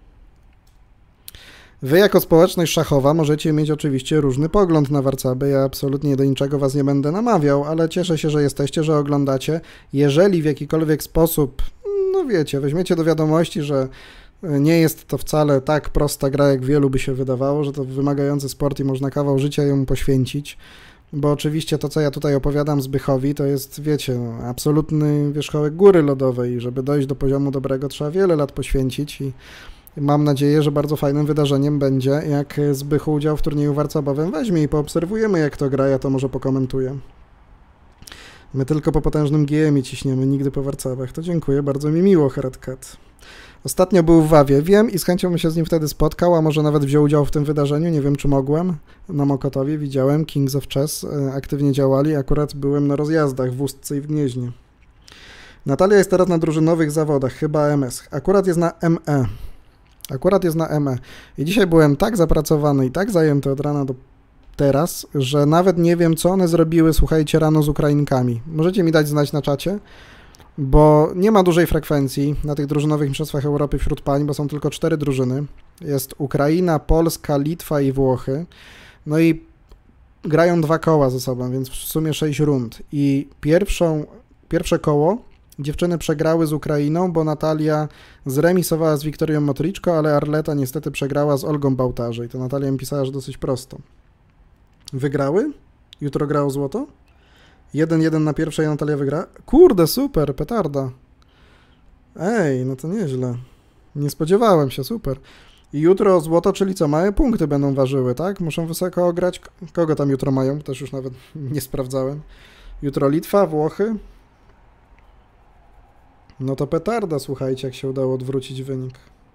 Wy jako społeczność szachowa możecie mieć oczywiście różny pogląd na warcaby. Ja absolutnie do niczego was nie będę namawiał, ale cieszę się, że jesteście, że oglądacie. Jeżeli w jakikolwiek sposób, no wiecie, weźmiecie do wiadomości, że nie jest to wcale tak prosta gra, jak wielu by się wydawało, że to wymagający sport i można kawał życia ją poświęcić, bo oczywiście to, co ja tutaj opowiadam Zbychowi, to jest, wiecie, no, absolutny wierzchołek góry lodowej i żeby dojść do poziomu dobrego, trzeba wiele lat poświęcić i mam nadzieję, że bardzo fajnym wydarzeniem będzie, jak Zbychu udział w turnieju warcabowym weźmie i poobserwujemy, jak to gra, ja to może pokomentuję. My tylko po potężnym G M ie ciśniemy, nigdy po warcabach. To dziękuję, bardzo mi miło, Heradcat. Ostatnio był w Wawie, wiem i z chęcią bym się z nim wtedy spotkał, a może nawet wziął udział w tym wydarzeniu, nie wiem czy mogłem. Na Mokotowie widziałem, Kings of Chess aktywnie działali, akurat byłem na rozjazdach w Ustce i w Gnieźnie. Natalia jest teraz na drużynowych zawodach, chyba M S. Akurat jest na M E. Akurat jest na M E. I dzisiaj byłem tak zapracowany i tak zajęty od rana do teraz, że nawet nie wiem, co one zrobiły, słuchajcie, rano z Ukrainkami. Możecie mi dać znać na czacie, bo nie ma dużej frekwencji na tych drużynowych mistrzostwach Europy wśród pań, bo są tylko cztery drużyny. Jest Ukraina, Polska, Litwa i Włochy. No i grają dwa koła ze sobą, więc w sumie sześć rund. I pierwszą, pierwsze koło dziewczyny przegrały z Ukrainą, bo Natalia zremisowała z Wiktorią Motriczko, ale Arleta niestety przegrała z Olgą Bałtarzy. I to Natalia mi pisała, że dosyć prosto. Wygrały? Jutro grało złoto? jeden jeden na pierwszej Natalia wygra? Kurde, super, petarda. Ej, no to nieźle. Nie spodziewałem się, super. I jutro złoto, czyli co, małe punkty będą ważyły, tak? Muszą wysoko ograć. Kogo tam jutro mają? Też już nawet nie sprawdzałem. Jutro Litwa, Włochy. No to petarda, słuchajcie, jak się udało odwrócić wynik.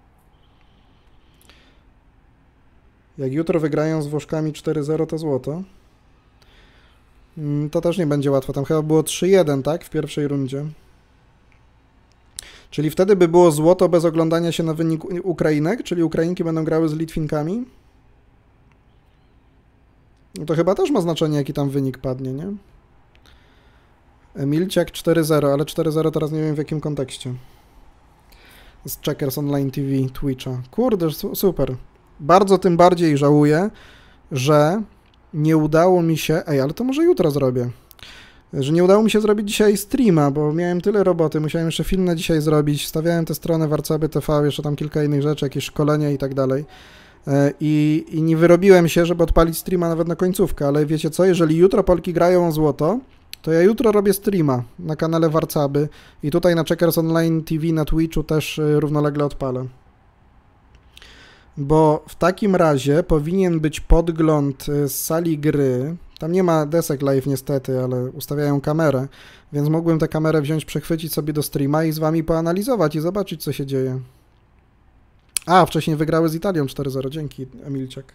Jak jutro wygrają z Włoszkami cztery zero, to złoto. To też nie będzie łatwo. Tam chyba było trzy jeden, tak? W pierwszej rundzie. Czyli wtedy by było złoto bez oglądania się na wynik Ukrainek, czyli Ukrainki będą grały z Litwinkami. No to chyba też ma znaczenie, jaki tam wynik padnie, nie? Emilciak cztery zero, ale cztery zero teraz nie wiem w jakim kontekście. Z Checkers Online T V, Twitcha. Kurde, su super. Bardzo tym bardziej żałuję, że nie udało mi się... Ej, ale to może jutro zrobię. Że nie udało mi się zrobić dzisiaj streama, bo miałem tyle roboty, musiałem jeszcze film na dzisiaj zrobić, stawiałem tę stronę Warcaby T V, jeszcze tam kilka innych rzeczy, jakieś szkolenia i tak dalej. I, I nie wyrobiłem się, żeby odpalić streama nawet na końcówkę, ale wiecie co, jeżeli jutro Polki grają o złoto, to ja jutro robię streama na kanale Warcaby i tutaj na Checkers Online T V na Twitchu też równolegle odpalę. Bo w takim razie powinien być podgląd z sali gry. Tam nie ma desek live niestety, ale ustawiają kamerę, więc mógłbym tę kamerę wziąć, przechwycić sobie do streama i z wami poanalizować i zobaczyć, co się dzieje. A, wcześniej wygrały z Italią cztery zero, dzięki Emilciak.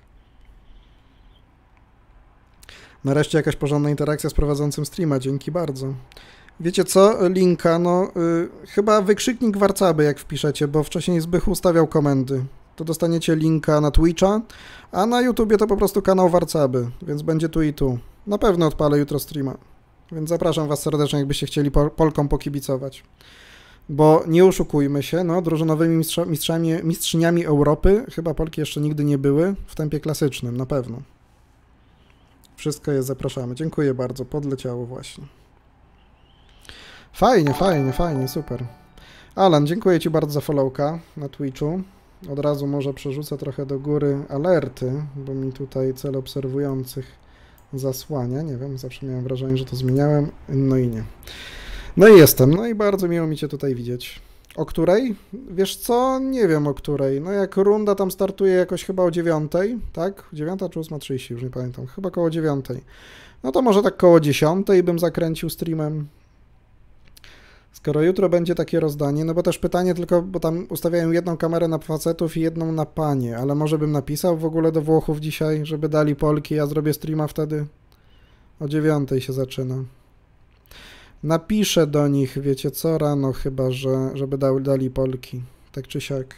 Nareszcie jakaś porządna interakcja z prowadzącym streama, dzięki bardzo. Wiecie co, linka, no y, chyba wykrzyknik Warcaby jak wpiszecie, bo wcześniej Zbych ustawiał komendy. To dostaniecie linka na Twitcha, a na YouTubie to po prostu kanał Warcaby, więc będzie tu i tu. Na pewno odpalę jutro streama, więc zapraszam was serdecznie, jakbyście chcieli Pol Polkom pokibicować. Bo nie oszukujmy się, no, drużynowymi mistrza mistrzami, mistrzyniami Europy chyba Polki jeszcze nigdy nie były w tempie klasycznym, na pewno. Wszystko jest, zapraszamy. Dziękuję bardzo, podleciało właśnie. Fajnie, fajnie, fajnie, super. Alan, dziękuję ci bardzo za followka na Twitchu. Od razu może przerzucę trochę do góry alerty, bo mi tutaj cel obserwujących zasłania. Nie wiem, zawsze miałem wrażenie, że to zmieniałem, no i nie. No i jestem, no i bardzo miło mi cię tutaj widzieć. O której? Wiesz co? Nie wiem o której. No jak runda tam startuje jakoś chyba o dziewiątej, tak? dziewiąta czy ósma trzydzieści, już nie pamiętam. Chyba koło dziewiątej. No to może tak koło dziesiątej bym zakręcił streamem. Skoro jutro będzie takie rozdanie, no bo też pytanie tylko, bo tam ustawiają jedną kamerę na facetów i jedną na panie, ale może bym napisał w ogóle do Włochów dzisiaj, żeby dali Polki, ja zrobię streama wtedy. O dziewiątej się zaczyna. Napiszę do nich, wiecie co, rano chyba, że żeby dali, dali Polki, tak czy siak.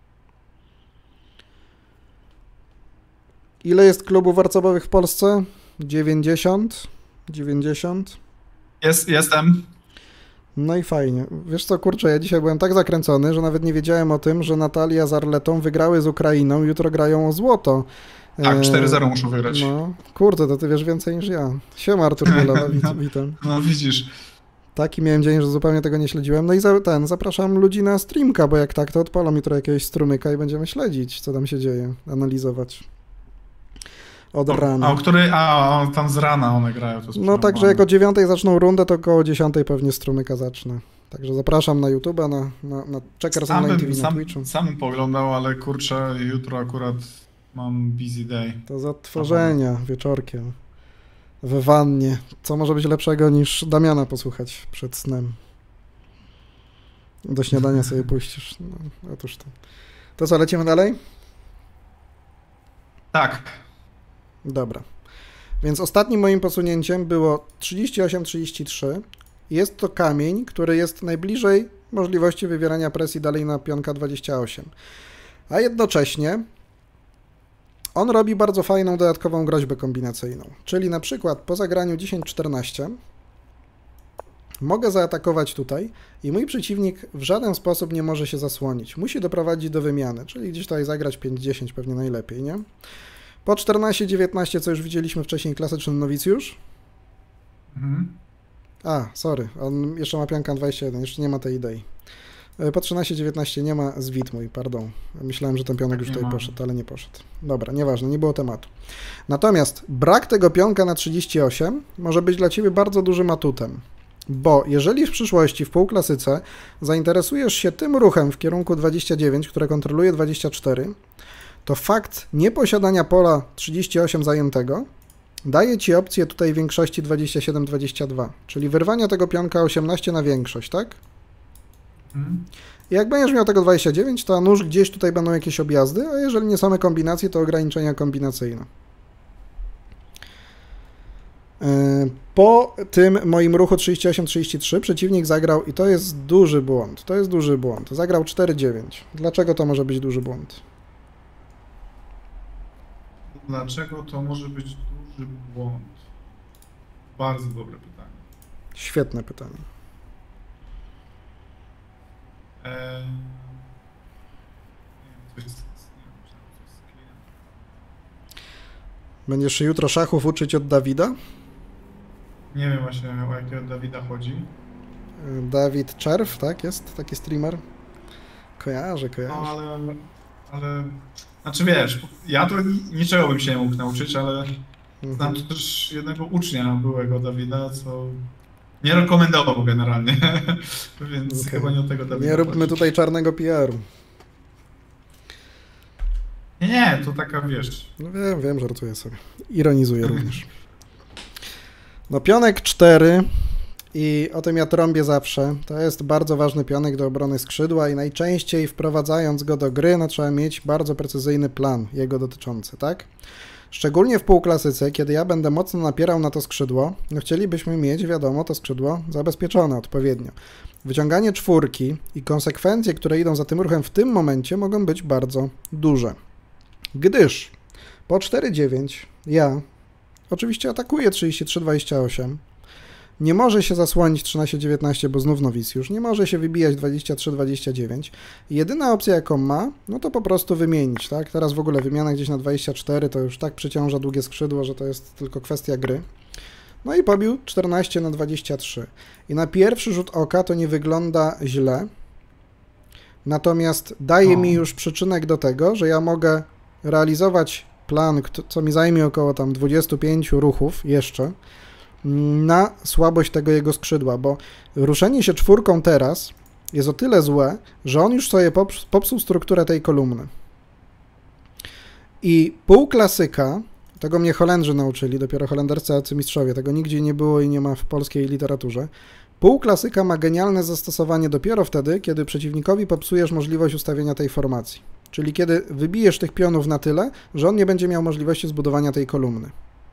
Ile jest klubów warcabowych w Polsce? dziewięćdziesiąt? dziewięćdziesiąt?
Jest, jestem.
No i fajnie. Wiesz co, kurczę, ja dzisiaj byłem tak zakręcony, że nawet nie wiedziałem o tym, że Natalia z Arletą wygrały z Ukrainą i jutro grają o złoto.
Tak, cztery zero muszą wygrać.
No, kurde, to ty wiesz więcej niż ja. Siema, Artur Mielona,
no,
witam.
No widzisz.
Taki miałem dzień, że zupełnie tego nie śledziłem. No i za, ten, zapraszam ludzi na streamka, bo jak tak, to odpalam jutro jakiegoś strumyka i będziemy śledzić, co tam się dzieje, analizować. Od
o,
rana.
A o której? A o, tam z rana one grają. To
no także jak o dziewiątej zaczną rundę, to około dziesiątej pewnie strumyka zacznę. Także zapraszam na YouTube'a, na, na, na Checkers Online T V,
sam,
na Twitchu.
Sam bym poglądał, ale kurczę, jutro akurat mam busy day.
To z odtworzenia wieczorkiem. We wannie. Co może być lepszego niż Damiana posłuchać przed snem? Do śniadania sobie puścisz. No, otóż to. To co, lecimy dalej?
Tak.
Dobra. Więc ostatnim moim posunięciem było trzydzieści osiem trzydzieści trzy. Jest to kamień, który jest najbliżej możliwości wywierania presji dalej na pionka dwadzieścia osiem. A jednocześnie on robi bardzo fajną dodatkową groźbę kombinacyjną. Czyli na przykład po zagraniu dziesięć czternaście mogę zaatakować tutaj i mój przeciwnik w żaden sposób nie może się zasłonić. Musi doprowadzić do wymiany, czyli gdzieś tutaj zagrać pięć dziesięć pewnie najlepiej, nie? Po czternaście dziewiętnaście, co już widzieliśmy wcześniej, klasyczny nowicjusz.
Mhm.
A, sorry, on jeszcze ma pionka dwadzieścia jeden, jeszcze nie ma tej idei. Po trzynaście dziewiętnaście nie ma zwit mój, pardon. Myślałem, że ten pionek już
nie
tutaj
ma.
poszedł, ale nie poszedł. Dobra, nieważne, nie było tematu. Natomiast brak tego pionka na trzydzieści osiem może być dla ciebie bardzo dużym atutem. Bo jeżeli w przyszłości w półklasyce zainteresujesz się tym ruchem w kierunku dwadzieścia dziewięć, które kontroluje dwadzieścia cztery, to fakt nieposiadania pola trzydzieści osiem zajętego daje ci opcję tutaj większości dwadzieścia siedem dwadzieścia dwa, czyli wyrwania tego pionka osiemnaście na większość, tak?
Hmm?
Jak będziesz miał tego dwadzieścia dziewięć, to nóż gdzieś tutaj będą jakieś objazdy, a jeżeli nie same kombinacje, to ograniczenia kombinacyjne. Po tym moim ruchu trzydzieści osiem trzydzieści trzy przeciwnik zagrał, i to jest duży błąd, to jest duży błąd, zagrał cztery dziewięć. Dlaczego to może być duży błąd?
Dlaczego to może być duży błąd? Bardzo dobre pytanie.
Świetne pytanie.
Eee... Nie wiem, coś z, nie wiem, coś z klientem.
Będziesz się jutro szachów uczyć od Dawida?
Nie wiem właśnie, o jakiego Dawida chodzi.
Dawid Czerw, tak? Jest taki streamer? Kojarzę, kojarzę.
No, ale, ale... Znaczy wiesz, ja to niczego bym się nie mógł nauczyć, ale znam tu też jednego ucznia byłego Dawida, co nie rekomendował generalnie, więc
Okay.
chyba nie od tego Dawida
Nie róbmy
chodzi.
tutaj czarnego P R u.
Nie, nie, to taka, wiesz...
No wiem, wiem, żartuję sobie. Ironizuję również. No pionek cztery i o tym ja trąbię zawsze. To jest bardzo ważny pionek do obrony skrzydła i najczęściej wprowadzając go do gry, no trzeba mieć bardzo precyzyjny plan jego dotyczący, tak? Szczególnie w półklasyce, kiedy ja będę mocno napierał na to skrzydło, no chcielibyśmy mieć, wiadomo, to skrzydło zabezpieczone odpowiednio. Wyciąganie czwórki i konsekwencje, które idą za tym ruchem w tym momencie, mogą być bardzo duże. Gdyż po cztery dziewięć ja oczywiście atakuję trzydzieści trzy dwadzieścia osiem, nie może się zasłonić trzynaście dziewiętnaście, bo znów nowicjusz, nie może się wybijać dwadzieścia trzy dwadzieścia dziewięć. Jedyna opcja, jaką ma, no to po prostu wymienić, tak? Teraz w ogóle wymiana gdzieś na dwadzieścia cztery to już tak przeciąża długie skrzydło, że to jest tylko kwestia gry. No i pobił czternaście na dwadzieścia trzy. I na pierwszy rzut oka to nie wygląda źle, natomiast daje
O.
mi już przyczynek do tego, że ja mogę realizować plan, co mi zajmie około tam dwudziestu pięciu ruchów jeszcze, na słabość tego jego skrzydła, bo ruszenie się czwórką teraz jest o tyle złe, że on już sobie popsuł strukturę tej kolumny. I pół klasyka, tego mnie Holendrzy nauczyli, dopiero holenderscy arcymistrzowie, tego nigdzie nie było i nie ma w polskiej literaturze. Pół klasyka ma genialne zastosowanie dopiero wtedy, kiedy przeciwnikowi popsujesz możliwość ustawienia tej formacji. Czyli kiedy wybijesz tych pionów na tyle, że on nie będzie miał możliwości zbudowania tej kolumny.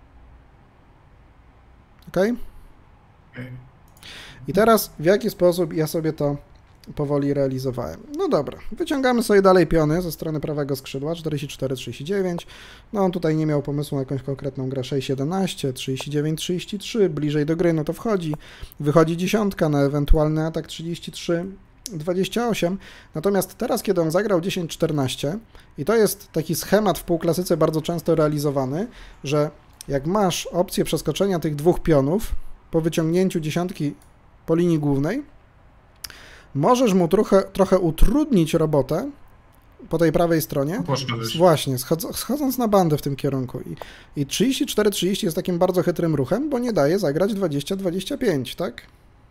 Ok?
Okay.
I teraz w jaki sposób ja sobie to powoli realizowałem? No dobra, wyciągamy sobie dalej piony ze strony prawego skrzydła, czterdzieści cztery trzydzieści dziewięć. No on tutaj nie miał pomysłu na jakąś konkretną grę, sześć jedenaście, trzydzieści dziewięć trzydzieści trzy, bliżej do gry, no to wchodzi. Wychodzi dziesiątka na ewentualny atak trzydzieści trzy dwadzieścia osiem. Natomiast teraz, kiedy on zagrał dziesięć czternaście, i to jest taki schemat w półklasyce bardzo często realizowany, że jak masz opcję przeskoczenia tych dwóch pionów po wyciągnięciu dziesiątki po linii głównej, możesz mu trochę, trochę utrudnić robotę po tej prawej stronie,
Poszedłeś.
właśnie, schodząc, schodząc na bandę w tym kierunku. I, i trzydzieści cztery trzydzieści jest takim bardzo chytrym ruchem, bo nie daje zagrać dwadzieścia dwadzieścia pięć, tak?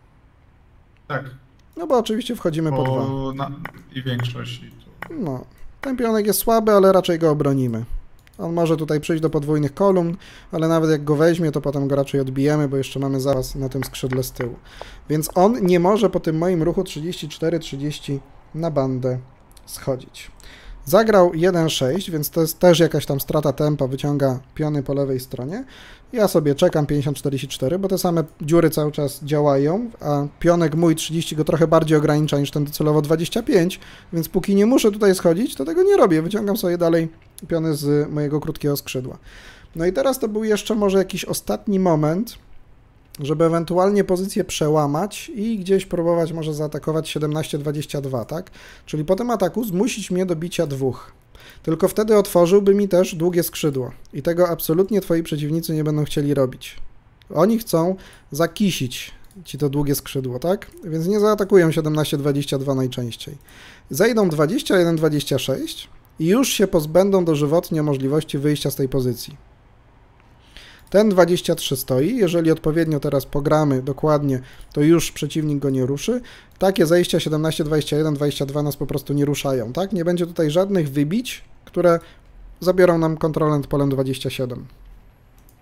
Tak.
No bo oczywiście wchodzimy po dwa.
Bo na, i większość. I to...
No, ten pionek jest słaby, ale raczej go obronimy. On może tutaj przyjść do podwójnych kolumn, ale nawet jak go weźmie, to potem go raczej odbijemy, bo jeszcze mamy zapas na tym skrzydle z tyłu. Więc on nie może po tym moim ruchu trzydzieści cztery trzydzieści na bandę schodzić. Zagrał jeden sześć, więc to jest też jakaś tam strata tempa, wyciąga piony po lewej stronie. Ja sobie czekam pięćdziesiąt czterdzieści cztery, bo te same dziury cały czas działają, a pionek mój trzydzieści go trochę bardziej ogranicza niż ten docelowo dwadzieścia pięć, więc póki nie muszę tutaj schodzić, to tego nie robię. Wyciągam sobie dalej piony z mojego krótkiego skrzydła. No i teraz to był jeszcze może jakiś ostatni moment, żeby ewentualnie pozycję przełamać i gdzieś próbować może zaatakować siedemnaście dwadzieścia dwa, tak? Czyli po tym ataku zmusić mnie do bicia dwóch. Tylko wtedy otworzyłby mi też długie skrzydło i tego absolutnie twoi przeciwnicy nie będą chcieli robić. Oni chcą zakisić ci to długie skrzydło, tak? Więc nie zaatakują siedemnaście dwadzieścia dwa najczęściej. Zejdą dwadzieścia jeden dwadzieścia sześć i już się pozbędą dożywotnie możliwości wyjścia z tej pozycji. Ten dwadzieścia trzy stoi, jeżeli odpowiednio teraz pogramy dokładnie, to już przeciwnik go nie ruszy. Takie zejścia siedemnaście dwadzieścia jeden dwadzieścia dwa nas po prostu nie ruszają, tak? Nie będzie tutaj żadnych wybić, które zabiorą nam kontrolę nad polem dwadzieścia siedem.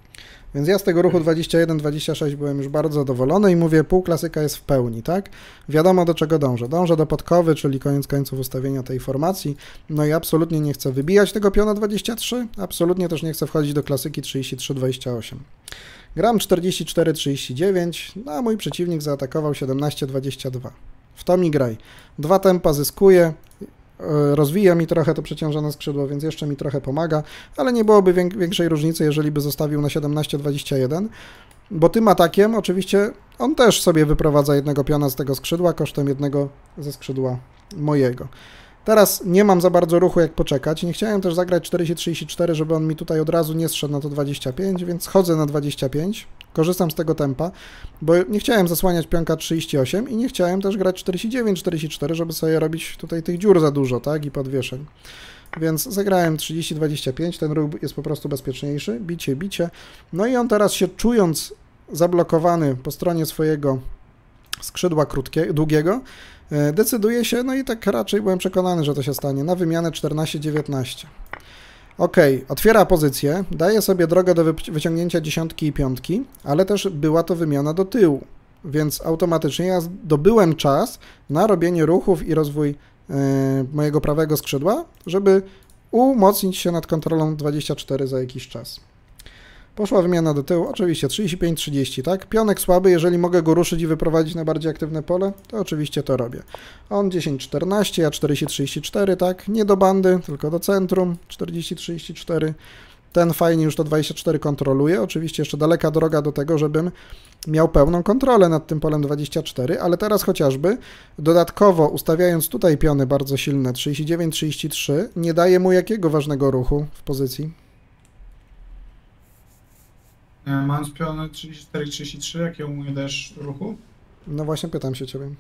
Więc ja z tego ruchu dwadzieścia jeden dwadzieścia sześć byłem już bardzo zadowolony i mówię, pół klasyka jest w pełni, tak? Wiadomo, do czego dążę. Dążę do podkowy, czyli koniec końców ustawienia tej formacji. No i absolutnie nie chcę wybijać tego piona dwadzieścia trzy, absolutnie też nie chcę wchodzić do klasyki trzydzieści trzy dwadzieścia osiem. Gram czterdzieści cztery trzydzieści dziewięć, no a mój przeciwnik zaatakował siedemnaście dwadzieścia dwa. W to mi graj. Dwa tempa zyskuję, rozwija mi trochę to przeciążone skrzydło, więc jeszcze mi trochę pomaga, ale nie byłoby większej różnicy, jeżeli by zostawił na siedemnaście dwadzieścia jeden, bo tym atakiem oczywiście on też sobie wyprowadza jednego piona z tego skrzydła kosztem jednego ze skrzydła mojego. Teraz nie mam za bardzo ruchu jak poczekać, nie chciałem też zagrać czterdzieści trzydzieści cztery, żeby on mi tutaj od razu nie zszedł na to dwadzieścia pięć, więc chodzę na dwadzieścia pięć, korzystam z tego tempa, bo nie chciałem zasłaniać pionka trzydzieści osiem i nie chciałem też grać czterdzieści dziewięć czterdzieści cztery, żeby sobie robić tutaj tych dziur za dużo, tak, i podwieszeń. Więc zagrałem trzydzieści dwadzieścia pięć, ten ruch jest po prostu bezpieczniejszy, bicie, bicie, no i on teraz się czując zablokowany po stronie swojego skrzydła krótkiego, długiego, decyduje się, no i tak raczej byłem przekonany, że to się stanie, na wymianę czternaście dziewiętnaście. Ok, otwiera pozycję, daje sobie drogę do wyciągnięcia dziesiątki i piątki, ale też była to wymiana do tyłu, więc automatycznie ja zdobyłem czas na robienie ruchów i rozwój yy, mojego prawego skrzydła, żeby umocnić się nad kontrolą dwadzieścia cztery za jakiś czas. Poszła wymiana do tyłu, oczywiście trzydzieści pięć trzydzieści, tak? Pionek słaby, jeżeli mogę go ruszyć i wyprowadzić na bardziej aktywne pole, to oczywiście to robię. On dziesięć czternaście, ja czterdzieści trzydzieści cztery, tak? Nie do bandy, tylko do centrum, czterdzieści trzydzieści cztery. Ten fajnie już to dwadzieścia cztery kontroluje, oczywiście jeszcze daleka droga do tego, żebym miał pełną kontrolę nad tym polem dwadzieścia cztery, ale teraz chociażby dodatkowo ustawiając tutaj piony bardzo silne, trzydzieści dziewięć trzydzieści trzy, nie daje mu jakiego ważnego ruchu w pozycji.
Mając piony trzydzieści cztery trzydzieści trzy, jakiego mu nie dajesz ruchu?
No właśnie pytam się ciebie.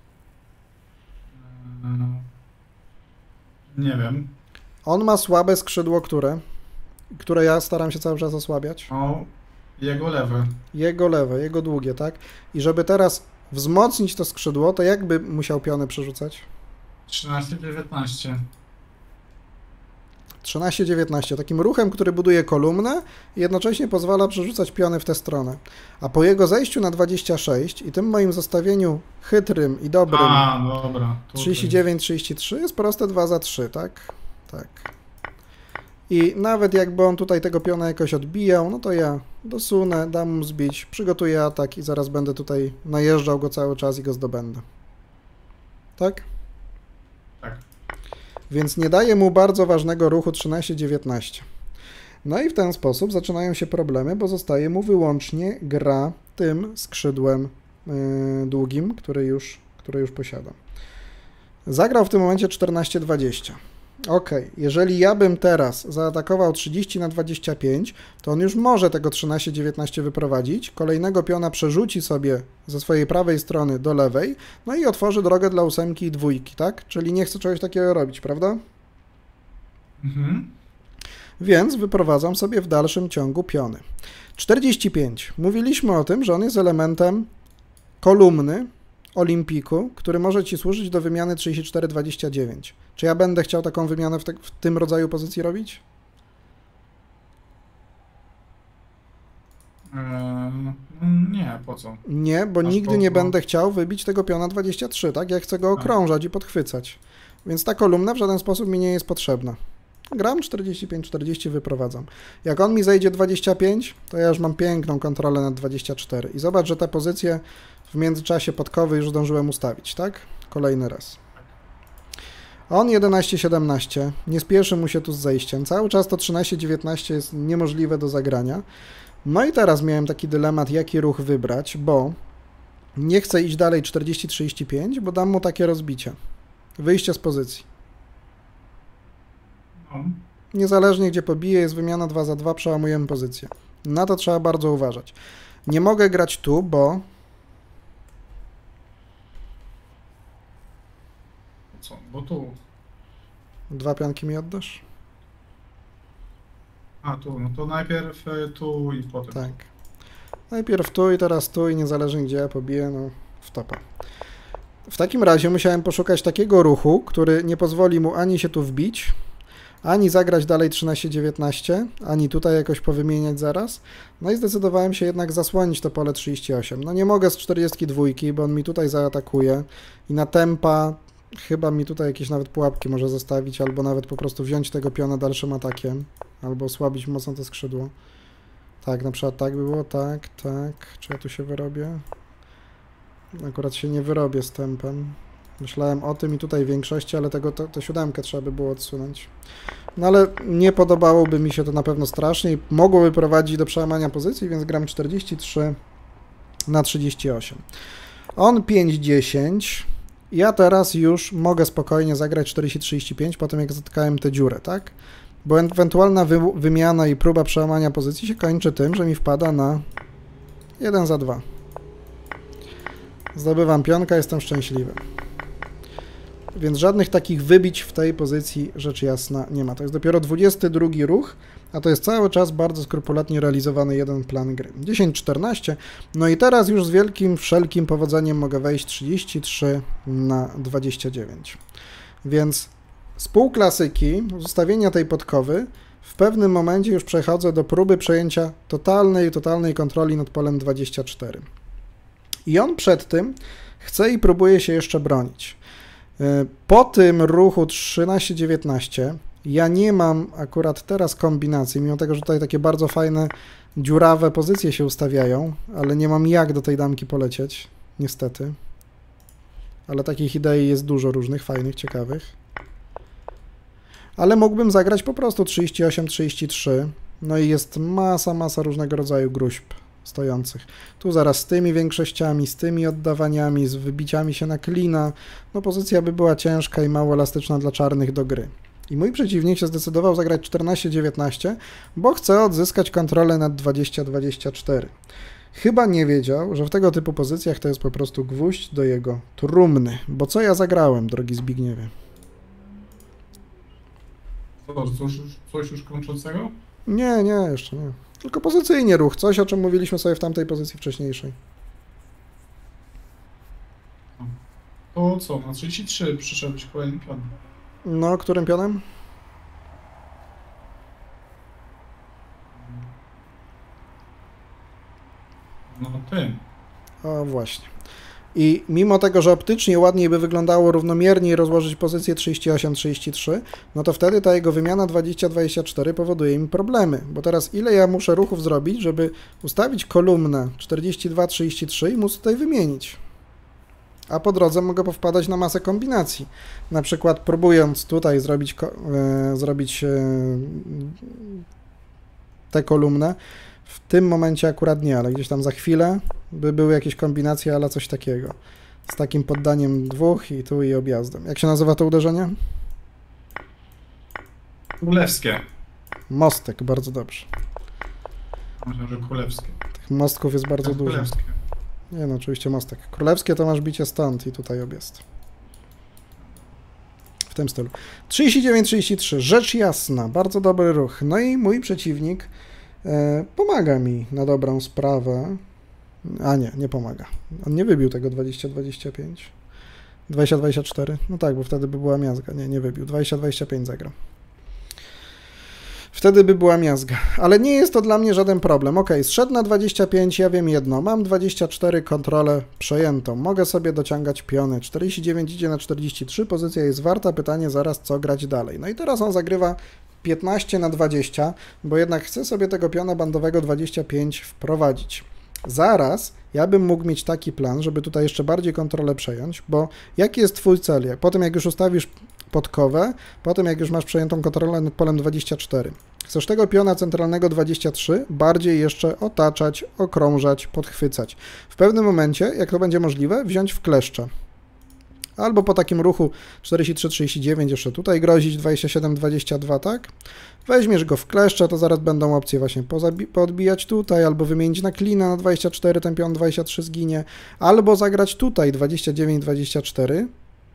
Nie wiem.
On ma słabe skrzydło, które? Które ja staram się cały czas osłabiać.
O, jego lewe.
Jego lewe, jego długie, tak? I żeby teraz wzmocnić to skrzydło, to jakby musiał piony przerzucać?
trzynaście dziewiętnaście.
trzynaście dziewiętnaście, takim ruchem, który buduje kolumnę i jednocześnie pozwala przerzucać piony w tę stronę. A po jego zejściu na dwadzieścia sześć i tym moim zestawieniu chytrym i dobrym
A, dobra,
trzydzieści dziewięć trzydzieści trzy jest proste dwa za trzy, tak? Tak. I nawet jakby on tutaj tego piona jakoś odbijał, no to ja dosunę, dam mu zbić, przygotuję atak i zaraz będę tutaj najeżdżał go cały czas i go zdobędę. Tak?
Tak.
Więc nie daje mu bardzo ważnego ruchu trzynaście dziewiętnaście. No i w ten sposób zaczynają się problemy, bo zostaje mu wyłącznie gra tym skrzydłem yy, długim, który już, który już posiada. Zagrał w tym momencie czternaście dwadzieścia. Ok, jeżeli ja bym teraz zaatakował trzydzieści na dwadzieścia pięć, to on już może tego trzynaście dziewiętnaście wyprowadzić, kolejnego piona przerzuci sobie ze swojej prawej strony do lewej, no i otworzy drogę dla ósemki i dwójki, tak? Czyli nie chcę czegoś takiego robić, prawda?
Mhm.
Więc wyprowadzam sobie w dalszym ciągu piony. czterdzieści pięć. Mówiliśmy o tym, że on jest elementem kolumny Olimpiku, który może ci służyć do wymiany trzydzieści cztery dwadzieścia dziewięć. Czy ja będę chciał taką wymianę w, te, w tym rodzaju pozycji robić?
Eee, nie, po co?
Nie, bo
Aż
nigdy
po,
nie
bo...
będę chciał wybić tego piona dwadzieścia trzy, tak? Ja chcę go okrążać i podchwycać. Więc ta kolumna w żaden sposób mi nie jest potrzebna. Gram czterdzieści pięć czterdzieści, wyprowadzam. Jak on mi zejdzie dwadzieścia pięć, to ja już mam piękną kontrolę nad dwadzieścia cztery. I zobacz, że te pozycje w międzyczasie podkowy już zdążyłem ustawić, tak? Kolejny raz. On jedenaście siedemnaście, nie spieszy mu się tu z zejściem. Cały czas to trzynaście dziewiętnaście jest niemożliwe do zagrania. No i teraz miałem taki dylemat, jaki ruch wybrać, bo nie chcę iść dalej czterdzieści trzydzieści pięć, bo dam mu takie rozbicie. Wyjście z pozycji.
No.
Niezależnie gdzie pobiję, jest wymiana dwa za dwa, przełamujemy pozycję. Na to trzeba bardzo uważać. Nie mogę grać tu, bo...
Co? Bo tu.
Dwa pionki mi oddasz?
A, tu. No to najpierw tu i potem.
Tak. Najpierw tu i teraz tu i niezależnie gdzie ja pobiję, no w topa. W takim razie musiałem poszukać takiego ruchu, który nie pozwoli mu ani się tu wbić, ani zagrać dalej trzynaście dziewiętnaście, ani tutaj jakoś powymieniać zaraz. No i zdecydowałem się jednak zasłonić to pole trzydzieści osiem. No nie mogę z czterdzieści dwa, bo on mi tutaj zaatakuje i na tempa chyba mi tutaj jakieś nawet pułapki może zostawić, albo nawet po prostu wziąć tego piona dalszym atakiem, albo osłabić mocno to skrzydło. Tak, na przykład tak by było, tak, tak. Czy ja tu się wyrobię? Akurat się nie wyrobię z tempem. Myślałem o tym i tutaj w większości, ale tego, to, to siódemkę trzeba by było odsunąć. No ale nie podobałoby mi się to na pewno strasznie i mogłoby prowadzić do przełamania pozycji, więc gram czterdzieści trzy na trzydzieści osiem. On pięć dziesięć. Ja teraz już mogę spokojnie zagrać czterdzieści trzydzieści pięć po tym, jak zatkałem tę dziurę, tak? Bo ewentualna wy wymiana i próba przełamania pozycji się kończy tym, że mi wpada na jeden za dwa. Zdobywam pionka, jestem szczęśliwy. Więc żadnych takich wybić w tej pozycji, rzecz jasna, nie ma. To jest dopiero dwudziesty drugi ruch, a to jest cały czas bardzo skrupulatnie realizowany jeden plan gry. dziesięć czternaście. No i teraz już z wielkim, wszelkim powodzeniem mogę wejść trzydzieści trzy na dwadzieścia dziewięć. Więc z półklasyki, z ustawienia tej podkowy, w pewnym momencie już przechodzę do próby przejęcia totalnej, totalnej kontroli nad polem dwadzieścia cztery. I on przed tym chce i próbuje się jeszcze bronić. Po tym ruchu trzynaście dziewiętnaście ja nie mam akurat teraz kombinacji, mimo tego, że tutaj takie bardzo fajne, dziurawe pozycje się ustawiają, ale nie mam jak do tej damki polecieć, niestety. Ale takich idei jest dużo różnych, fajnych, ciekawych. Ale mógłbym zagrać po prostu trzydzieści osiem trzydzieści trzy, no i jest masa, masa różnego rodzaju gruźb stojących. Tu zaraz z tymi większościami, z tymi oddawaniami, z wybiciami się na klina, no pozycja by była ciężka i mało elastyczna dla czarnych do gry. I mój przeciwnik się zdecydował zagrać czternaście dziewiętnaście, bo chce odzyskać kontrolę nad dwadzieścia dwadzieścia cztery. Chyba nie wiedział, że w tego typu pozycjach to jest po prostu gwóźdź do jego trumny. Bo co ja zagrałem, drogi Zbigniewie?
Co, coś, coś już kończącego?
Nie, nie, jeszcze nie. Tylko pozycyjnie ruch, coś o czym mówiliśmy sobie w tamtej pozycji wcześniejszej.
To co, na trzydzieści trzy przyszedłeś kolejny pion.
No, którym pionem?
No tym.
O, właśnie. I mimo tego, że optycznie ładniej by wyglądało równomiernie rozłożyć pozycję trzydzieści osiem trzydzieści trzy, no to wtedy ta jego wymiana dwadzieścia dwadzieścia cztery powoduje mi problemy, bo teraz ile ja muszę ruchów zrobić, żeby ustawić kolumnę czterdzieści dwa trzydzieści trzy i móc tutaj wymienić. A po drodze mogę powpadać na masę kombinacji. Na przykład próbując tutaj zrobić, e, zrobić e, tę kolumnę, w tym momencie akurat nie, ale gdzieś tam za chwilę by były jakieś kombinacje, ale coś takiego. Z takim poddaniem dwóch i tu i objazdem. Jak się nazywa to uderzenie?
Królewskie.
Mostek, bardzo dobrze.
Myślę, że królewskie.
Tych mostków jest bardzo dużo.
Królewskie.
Nie no, oczywiście mostek. Królewskie to masz bicie stąd i tutaj objazd. W tym stylu. trzydzieści dziewięć trzydzieści trzy. Rzecz jasna, bardzo dobry ruch. No i mój przeciwnik e, pomaga mi na dobrą sprawę. A nie, nie pomaga. On nie wybił tego dwadzieścia dwadzieścia pięć. dwadzieścia dwadzieścia cztery. No tak, bo wtedy by była miazga. Nie, nie wybił. dwadzieścia dwadzieścia pięć zagrał. Wtedy by była miazga. Ale nie jest to dla mnie żaden problem. Ok, zszedł na dwadzieścia pięć, ja wiem jedno. Mam dwadzieścia cztery, kontrolę przejętą. Mogę sobie dociągać piony. czterdzieści dziewięć idzie na czterdzieści trzy, pozycja jest warta. Pytanie zaraz, co grać dalej. No i teraz on zagrywa piętnaście na dwadzieścia, bo jednak chce sobie tego piona bandowego dwadzieścia pięć wprowadzić. Zaraz ja bym mógł mieć taki plan, żeby tutaj jeszcze bardziej kontrolę przejąć, bo jaki jest twój cel? Po tym jak już ustawisz podkowę, po tym jak już masz przejętą kontrolę nad polem dwadzieścia cztery. Chcesz tego piona centralnego dwadzieścia trzy bardziej jeszcze otaczać, okrążać, podchwycać. W pewnym momencie, jak to będzie możliwe, wziąć w kleszcze. Albo po takim ruchu czterdzieści trzy trzydzieści dziewięć jeszcze tutaj grozić dwadzieścia siedem dwadzieścia dwa, tak? Weźmiesz go w kleszcze, to zaraz będą opcje właśnie poodbijać tutaj, albo wymienić na klina na dwadzieścia cztery, ten pion dwadzieścia trzy zginie, albo zagrać tutaj dwadzieścia dziewięć dwadzieścia cztery,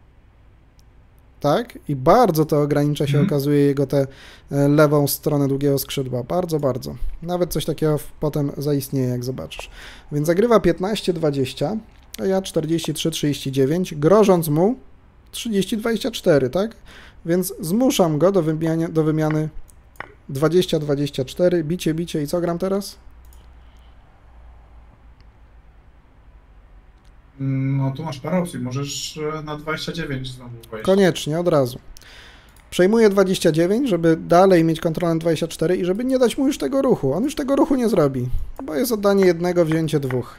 tak? I bardzo to ogranicza się, mm. okazuje jego tę lewą stronę długiego skrzydła. Bardzo, bardzo. Nawet coś takiego potem zaistnieje, jak zobaczysz. Więc zagrywa piętnaście dwadzieścia, a ja czterdzieści trzy trzydzieści dziewięć, grożąc mu trzydzieści dwadzieścia cztery, tak? Więc zmuszam go do wymiany, do wymiany dwadzieścia dwadzieścia cztery, bicie, bicie i co gram teraz?
No tu masz parę opcji, możesz na dwadzieścia dziewięć znowu wejść.
Koniecznie, od razu. Przejmuję dwadzieścia dziewięć, żeby dalej mieć kontrolę dwadzieścia cztery i żeby nie dać mu już tego ruchu. On już tego ruchu nie zrobi, bo jest oddanie jednego, wzięcie dwóch.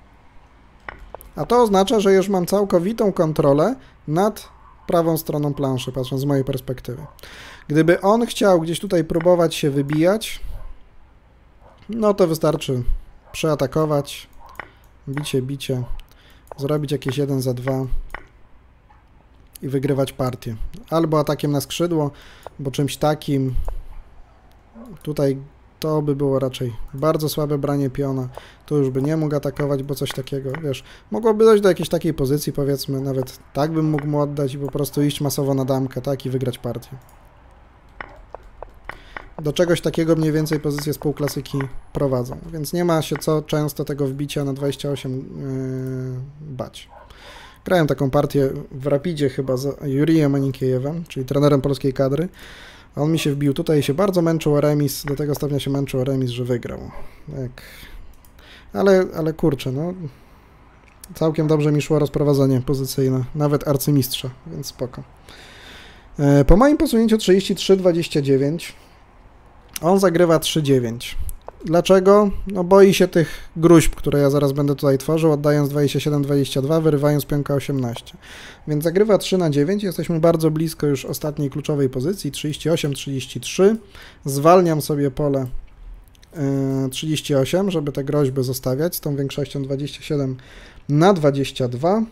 A to oznacza, że już mam całkowitą kontrolę nad prawą stroną planszy, patrząc z mojej perspektywy. Gdyby on chciał gdzieś tutaj próbować się wybijać, no to wystarczy przeatakować, bicie, bicie, zrobić jakieś jeden za dwa i wygrywać partię. Albo atakiem na skrzydło, bo czymś takim. Tutaj to by było raczej bardzo słabe branie piona. Tu już by nie mógł atakować, bo coś takiego, wiesz, mogłoby dojść do jakiejś takiej pozycji, powiedzmy, nawet tak bym mógł mu oddać i po prostu iść masowo na damkę, tak, i wygrać partię. Do czegoś takiego mniej więcej pozycje z półklasyki prowadzą, więc nie ma się co często tego wbicia na dwadzieścia osiem yy, bać. Grałem taką partię w Rapidzie chyba z Jurijem Anikiejewem, czyli trenerem polskiej kadry. On mi się wbił tutaj i się bardzo męczył o remis, do tego stopnia się męczył o remis, że wygrał. Tak. Ale, ale kurczę, no całkiem dobrze mi szło rozprowadzenie pozycyjne, nawet arcymistrza, więc spoko. E, po moim posunięciu trzydzieści trzy dwadzieścia dziewięć on zagrywa trzy dziewięć. Dlaczego? No boi się tych gruźb, które ja zaraz będę tutaj tworzył, oddając dwadzieścia siedem dwadzieścia dwa, wyrywając pionka osiemnaście. Więc zagrywa trzy na dziewięć, jesteśmy bardzo blisko już ostatniej kluczowej pozycji, trzydzieści osiem trzydzieści trzy. Zwalniam sobie pole yy, trzydzieści osiem, żeby te groźby zostawiać z tą większością dwadzieścia siedem na dwadzieścia dwa.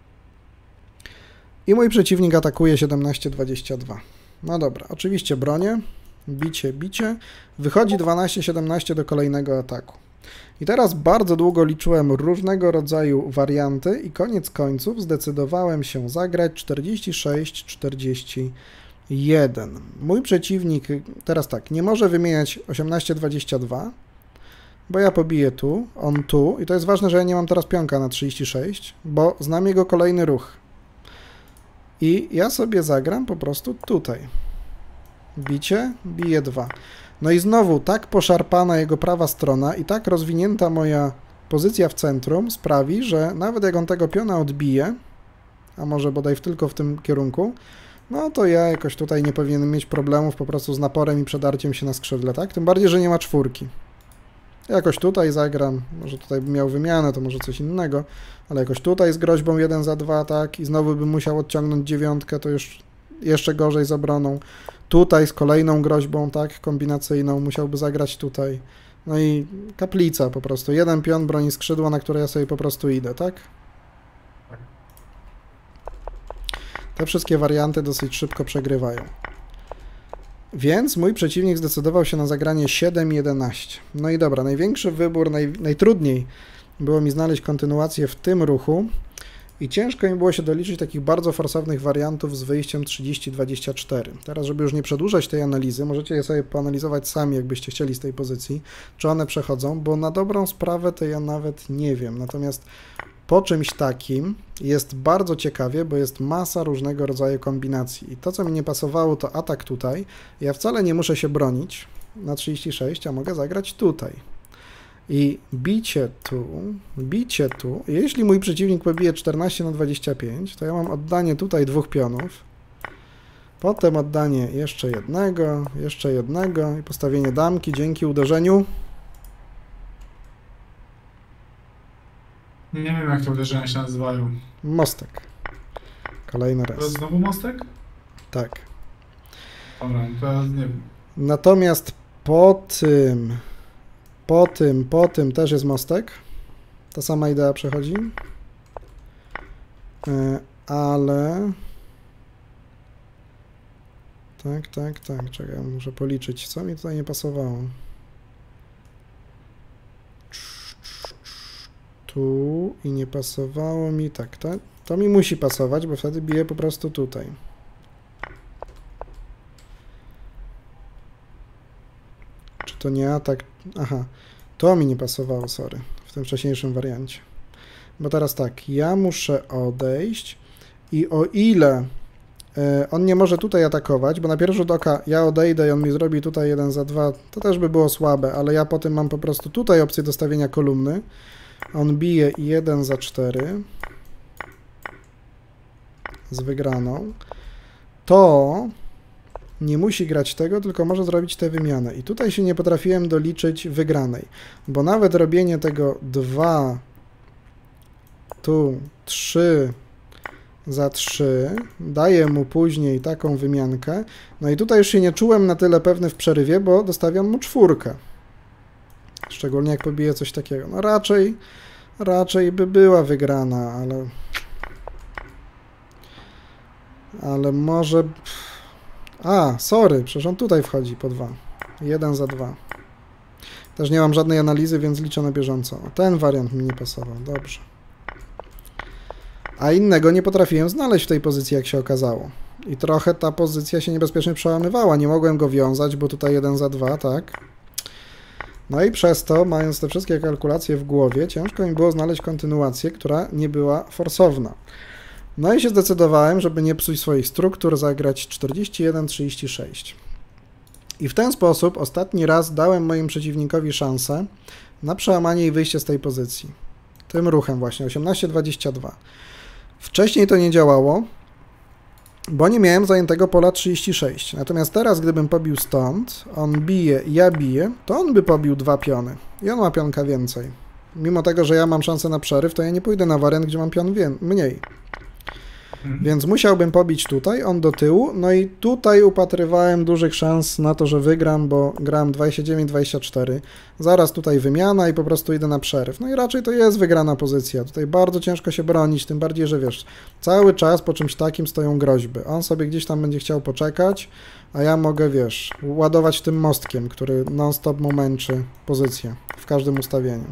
I mój przeciwnik atakuje siedemnaście dwadzieścia dwa. No dobra, oczywiście bronię. Bicie, bicie. Wychodzi dwanaście siedemnaście do kolejnego ataku. I teraz bardzo długo liczyłem różnego rodzaju warianty i koniec końców zdecydowałem się zagrać czterdzieści sześć czterdzieści jeden. Mój przeciwnik, teraz tak, nie może wymieniać osiemnaście dwadzieścia dwa, bo ja pobiję tu, on tu i to jest ważne, że ja nie mam teraz pionka na trzydzieści sześć, bo znam jego kolejny ruch. I ja sobie zagram po prostu tutaj. Bicie, bije dwa. No i znowu tak poszarpana jego prawa strona i tak rozwinięta moja pozycja w centrum sprawi, że nawet jak on tego piona odbije, a może bodaj tylko w tym kierunku, no to ja jakoś tutaj nie powinienem mieć problemów po prostu z naporem i przedarciem się na skrzydle, tak? Tym bardziej, że nie ma czwórki. Jakoś tutaj zagram, może tutaj bym miał wymianę, to może coś innego, ale jakoś tutaj z groźbą jeden za dwa, tak? I znowu bym musiał odciągnąć dziewiątkę, to już jeszcze gorzej z obroną. Tutaj z kolejną groźbą, tak, kombinacyjną, musiałby zagrać tutaj. No i kaplica po prostu. Jeden pion broni skrzydła, na które ja sobie po prostu idę, tak? Te wszystkie warianty dosyć szybko przegrywają. Więc mój przeciwnik zdecydował się na zagranie siedem jedenaście. No i dobra, największy wybór, naj, najtrudniej było mi znaleźć kontynuację w tym ruchu i ciężko mi było się doliczyć takich bardzo forsownych wariantów z wyjściem trzydzieści dwadzieścia cztery. Teraz, żeby już nie przedłużać tej analizy, możecie je sobie poanalizować sami, jakbyście chcieli z tej pozycji, czy one przechodzą, bo na dobrą sprawę to ja nawet nie wiem. Natomiast po czymś takim jest bardzo ciekawie, bo jest masa różnego rodzaju kombinacji. I to, co mi nie pasowało, to atak tutaj. Ja wcale nie muszę się bronić na trzydzieści sześć, a mogę zagrać tutaj. I bicie tu, bicie tu. Jeśli mój przeciwnik pobije czternaście na dwadzieścia pięć, to ja mam oddanie tutaj dwóch pionów. Potem oddanie jeszcze jednego, jeszcze jednego i postawienie damki dzięki uderzeniu.
Nie wiem, jak te uderzenia się nazywają.
Mostek. Kolejny raz.
To jest znowu mostek?
Tak.
Dobra, to ja nie wiem.
Natomiast po tym, po tym, po tym też jest mostek. Ta sama idea przechodzi. Ale... Tak, tak, tak. Czekaj, muszę policzyć, co mi tutaj nie pasowało. Tu i nie pasowało mi, tak, to, to mi musi pasować, bo wtedy biję po prostu tutaj. Czy to nie atak? Aha, to mi nie pasowało, sorry, w tym wcześniejszym wariancie. Bo teraz tak, ja muszę odejść I o ile y, on nie może tutaj atakować, bo na pierwszy rzut oka ja odejdę i on mi zrobi tutaj jeden za dwa, to też by było słabe, ale ja potem mam po prostu tutaj opcję dostawienia kolumny. On bije jeden za cztery z wygraną. To nie musi grać tego, tylko może zrobić tę wymianę. I tutaj się nie potrafiłem doliczyć wygranej, bo nawet robienie tego dwa, tu trzy za trzy daje mu później taką wymiankę. No i tutaj już się nie czułem na tyle pewny w przerywie, bo dostawiam mu czwórkę. Szczególnie jak pobije coś takiego. No raczej, raczej by była wygrana, ale... Ale może... A, sorry, przecież on tutaj wchodzi po dwa. Jeden za dwa. Też nie mam żadnej analizy, więc liczę na bieżąco. Ten wariant mi nie pasował, dobrze. A innego nie potrafiłem znaleźć w tej pozycji, jak się okazało. I trochę ta pozycja się niebezpiecznie przełamywała. Nie mogłem go wiązać, bo tutaj jeden za dwa, tak? No i przez to, mając te wszystkie kalkulacje w głowie, ciężko mi było znaleźć kontynuację, która nie była forsowna. No i się zdecydowałem, żeby nie psuć swoich struktur, zagrać czterdzieści jeden trzydzieści sześć. I w ten sposób ostatni raz dałem moim przeciwnikowi szansę na przełamanie i wyjście z tej pozycji. Tym ruchem właśnie, osiemnaście dwadzieścia dwa. Wcześniej to nie działało, bo nie miałem zajętego pola trzydzieści sześć. Natomiast teraz, gdybym pobił stąd, on bije i ja biję, to on by pobił dwa piony. I on ma pionka więcej. Mimo tego, że ja mam szansę na przeryw, to ja nie pójdę na wariant, gdzie mam pion mniej. Mhm. Więc musiałbym pobić tutaj, on do tyłu, no i tutaj upatrywałem dużych szans na to, że wygram, bo gram dwadzieścia dziewięć dwadzieścia cztery. Zaraz tutaj wymiana i po prostu idę na przeryw. No i raczej to jest wygrana pozycja. Tutaj bardzo ciężko się bronić, tym bardziej, że wiesz, cały czas po czymś takim stoją groźby. On sobie gdzieś tam będzie chciał poczekać, a ja mogę, wiesz, ładować tym mostkiem, który non-stop mu męczy pozycję w każdym ustawieniu.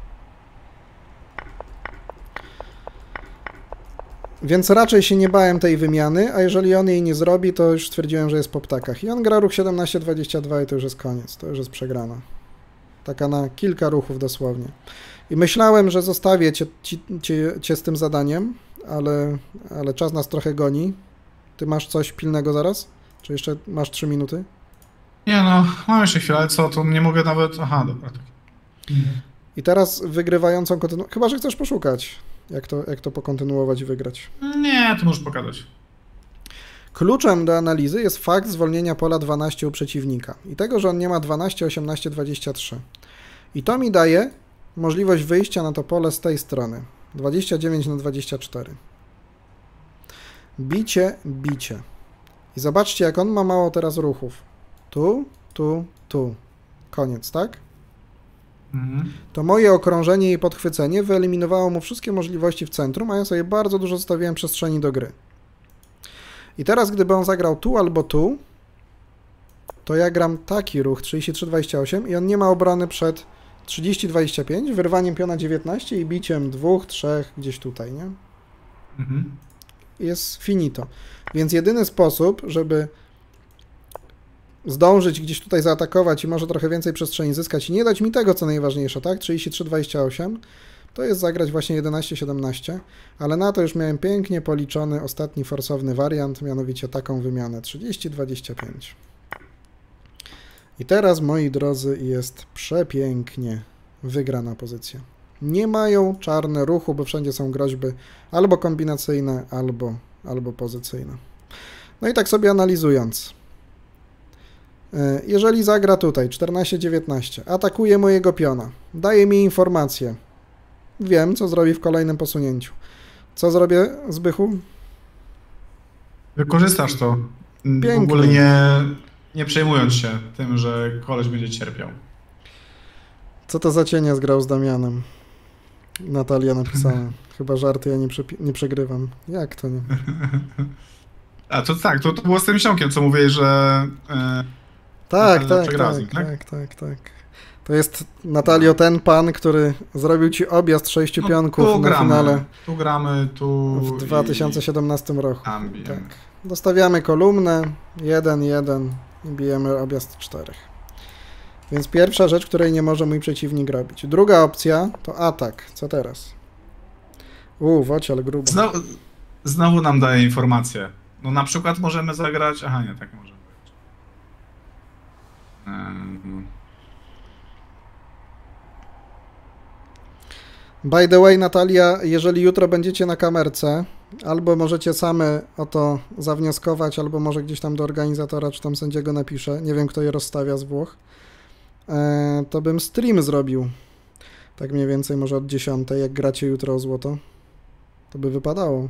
Więc raczej się nie bałem tej wymiany, a jeżeli on jej nie zrobi, to już stwierdziłem, że jest po ptakach. I on gra ruch siedemnaście dwadzieścia dwa i to już jest koniec, to już jest przegrana. Taka na kilka ruchów dosłownie. I myślałem, że zostawię cię, cię, cię z tym zadaniem, ale, ale czas nas trochę goni. Ty masz coś pilnego zaraz? Czy jeszcze masz trzy minuty?
Nie no, mam jeszcze chwilę, ale co, to nie mogę nawet... Aha, dobra. Tak.
I teraz wygrywającą kontynuację... Chyba że chcesz poszukać. Jak to, jak to pokontynuować i wygrać?
Nie, to możesz pokazać.
Kluczem do analizy jest fakt zwolnienia pola dwanaście u przeciwnika i tego, że on nie ma dwanaście, osiemnaście, dwadzieścia trzy. I to mi daje możliwość wyjścia na to pole z tej strony. dwadzieścia dziewięć na dwadzieścia cztery. Bicie, bicie. I zobaczcie, jak on ma mało teraz ruchów. Tu, tu, tu. Koniec, tak? To moje okrążenie i podchwycenie wyeliminowało mu wszystkie możliwości w centrum, a ja sobie bardzo dużo zostawiłem przestrzeni do gry. I teraz, gdyby on zagrał tu albo tu, to ja gram taki ruch trzydzieści trzy dwadzieścia osiem i on nie ma obrony przed trzydzieści dwadzieścia pięć, wyrwaniem piona dziewiętnaście i biciem dwóch, trzech gdzieś tutaj, nie? Mhm. Jest finito. Więc jedyny sposób, żeby zdążyć gdzieś tutaj zaatakować i może trochę więcej przestrzeni zyskać i nie dać mi tego, co najważniejsze, tak? trzydzieści trzy dwadzieścia osiem, to jest zagrać właśnie jedenaście siedemnaście, ale na to już miałem pięknie policzony ostatni forsowny wariant, mianowicie taką wymianę trzydzieści dwadzieścia pięć. I teraz, moi drodzy, jest przepięknie wygrana pozycja. Nie mają czarne ruchu, bo wszędzie są groźby albo kombinacyjne, albo, albo pozycyjne. No i tak sobie analizując. Jeżeli zagra tutaj czternaście dziewiętnaście, atakuje mojego piona, daje mi informację, wiem, co zrobi w kolejnym posunięciu. Co zrobię, Zbychu?
Wykorzystasz to, pięknie. W ogóle nie, nie przejmując się tym, że koleś będzie cierpiał.
Co to za cienia zgrał z Damianem? Natalia napisała. Chyba żarty, ja nie, nie przegrywam. Jak to nie?
A to tak, to, to było z tym sionkiem, co mówię, że... Yy...
Tak, tak, tak, tak, tak, tak. To jest, Natalio, ten pan, który zrobił ci objazd sześciu no, pionków na gramy, finale.
Tu gramy, tu...
W dwa tysiące siedemnastym roku.
Ambient.
Tak. Dostawiamy kolumnę, jeden, jeden i bijemy objazd czterech. Więc pierwsza rzecz, której nie może mój przeciwnik robić. Druga opcja to atak. Co teraz? Uuu, wocie, ale grubo.
Znowu, znowu nam daje informacje. No na przykład możemy zagrać... Aha, nie, tak nie możemy być. Um...
By the way, Natalia, jeżeli jutro będziecie na kamerce, albo możecie same o to zawnioskować, albo może gdzieś tam do organizatora, czy tam sędziego napiszę, nie wiem kto je rozstawia z Włoch, e, to bym stream zrobił. Tak mniej więcej może od dziesiątej, jak gracie jutro o złoto. To by wypadało.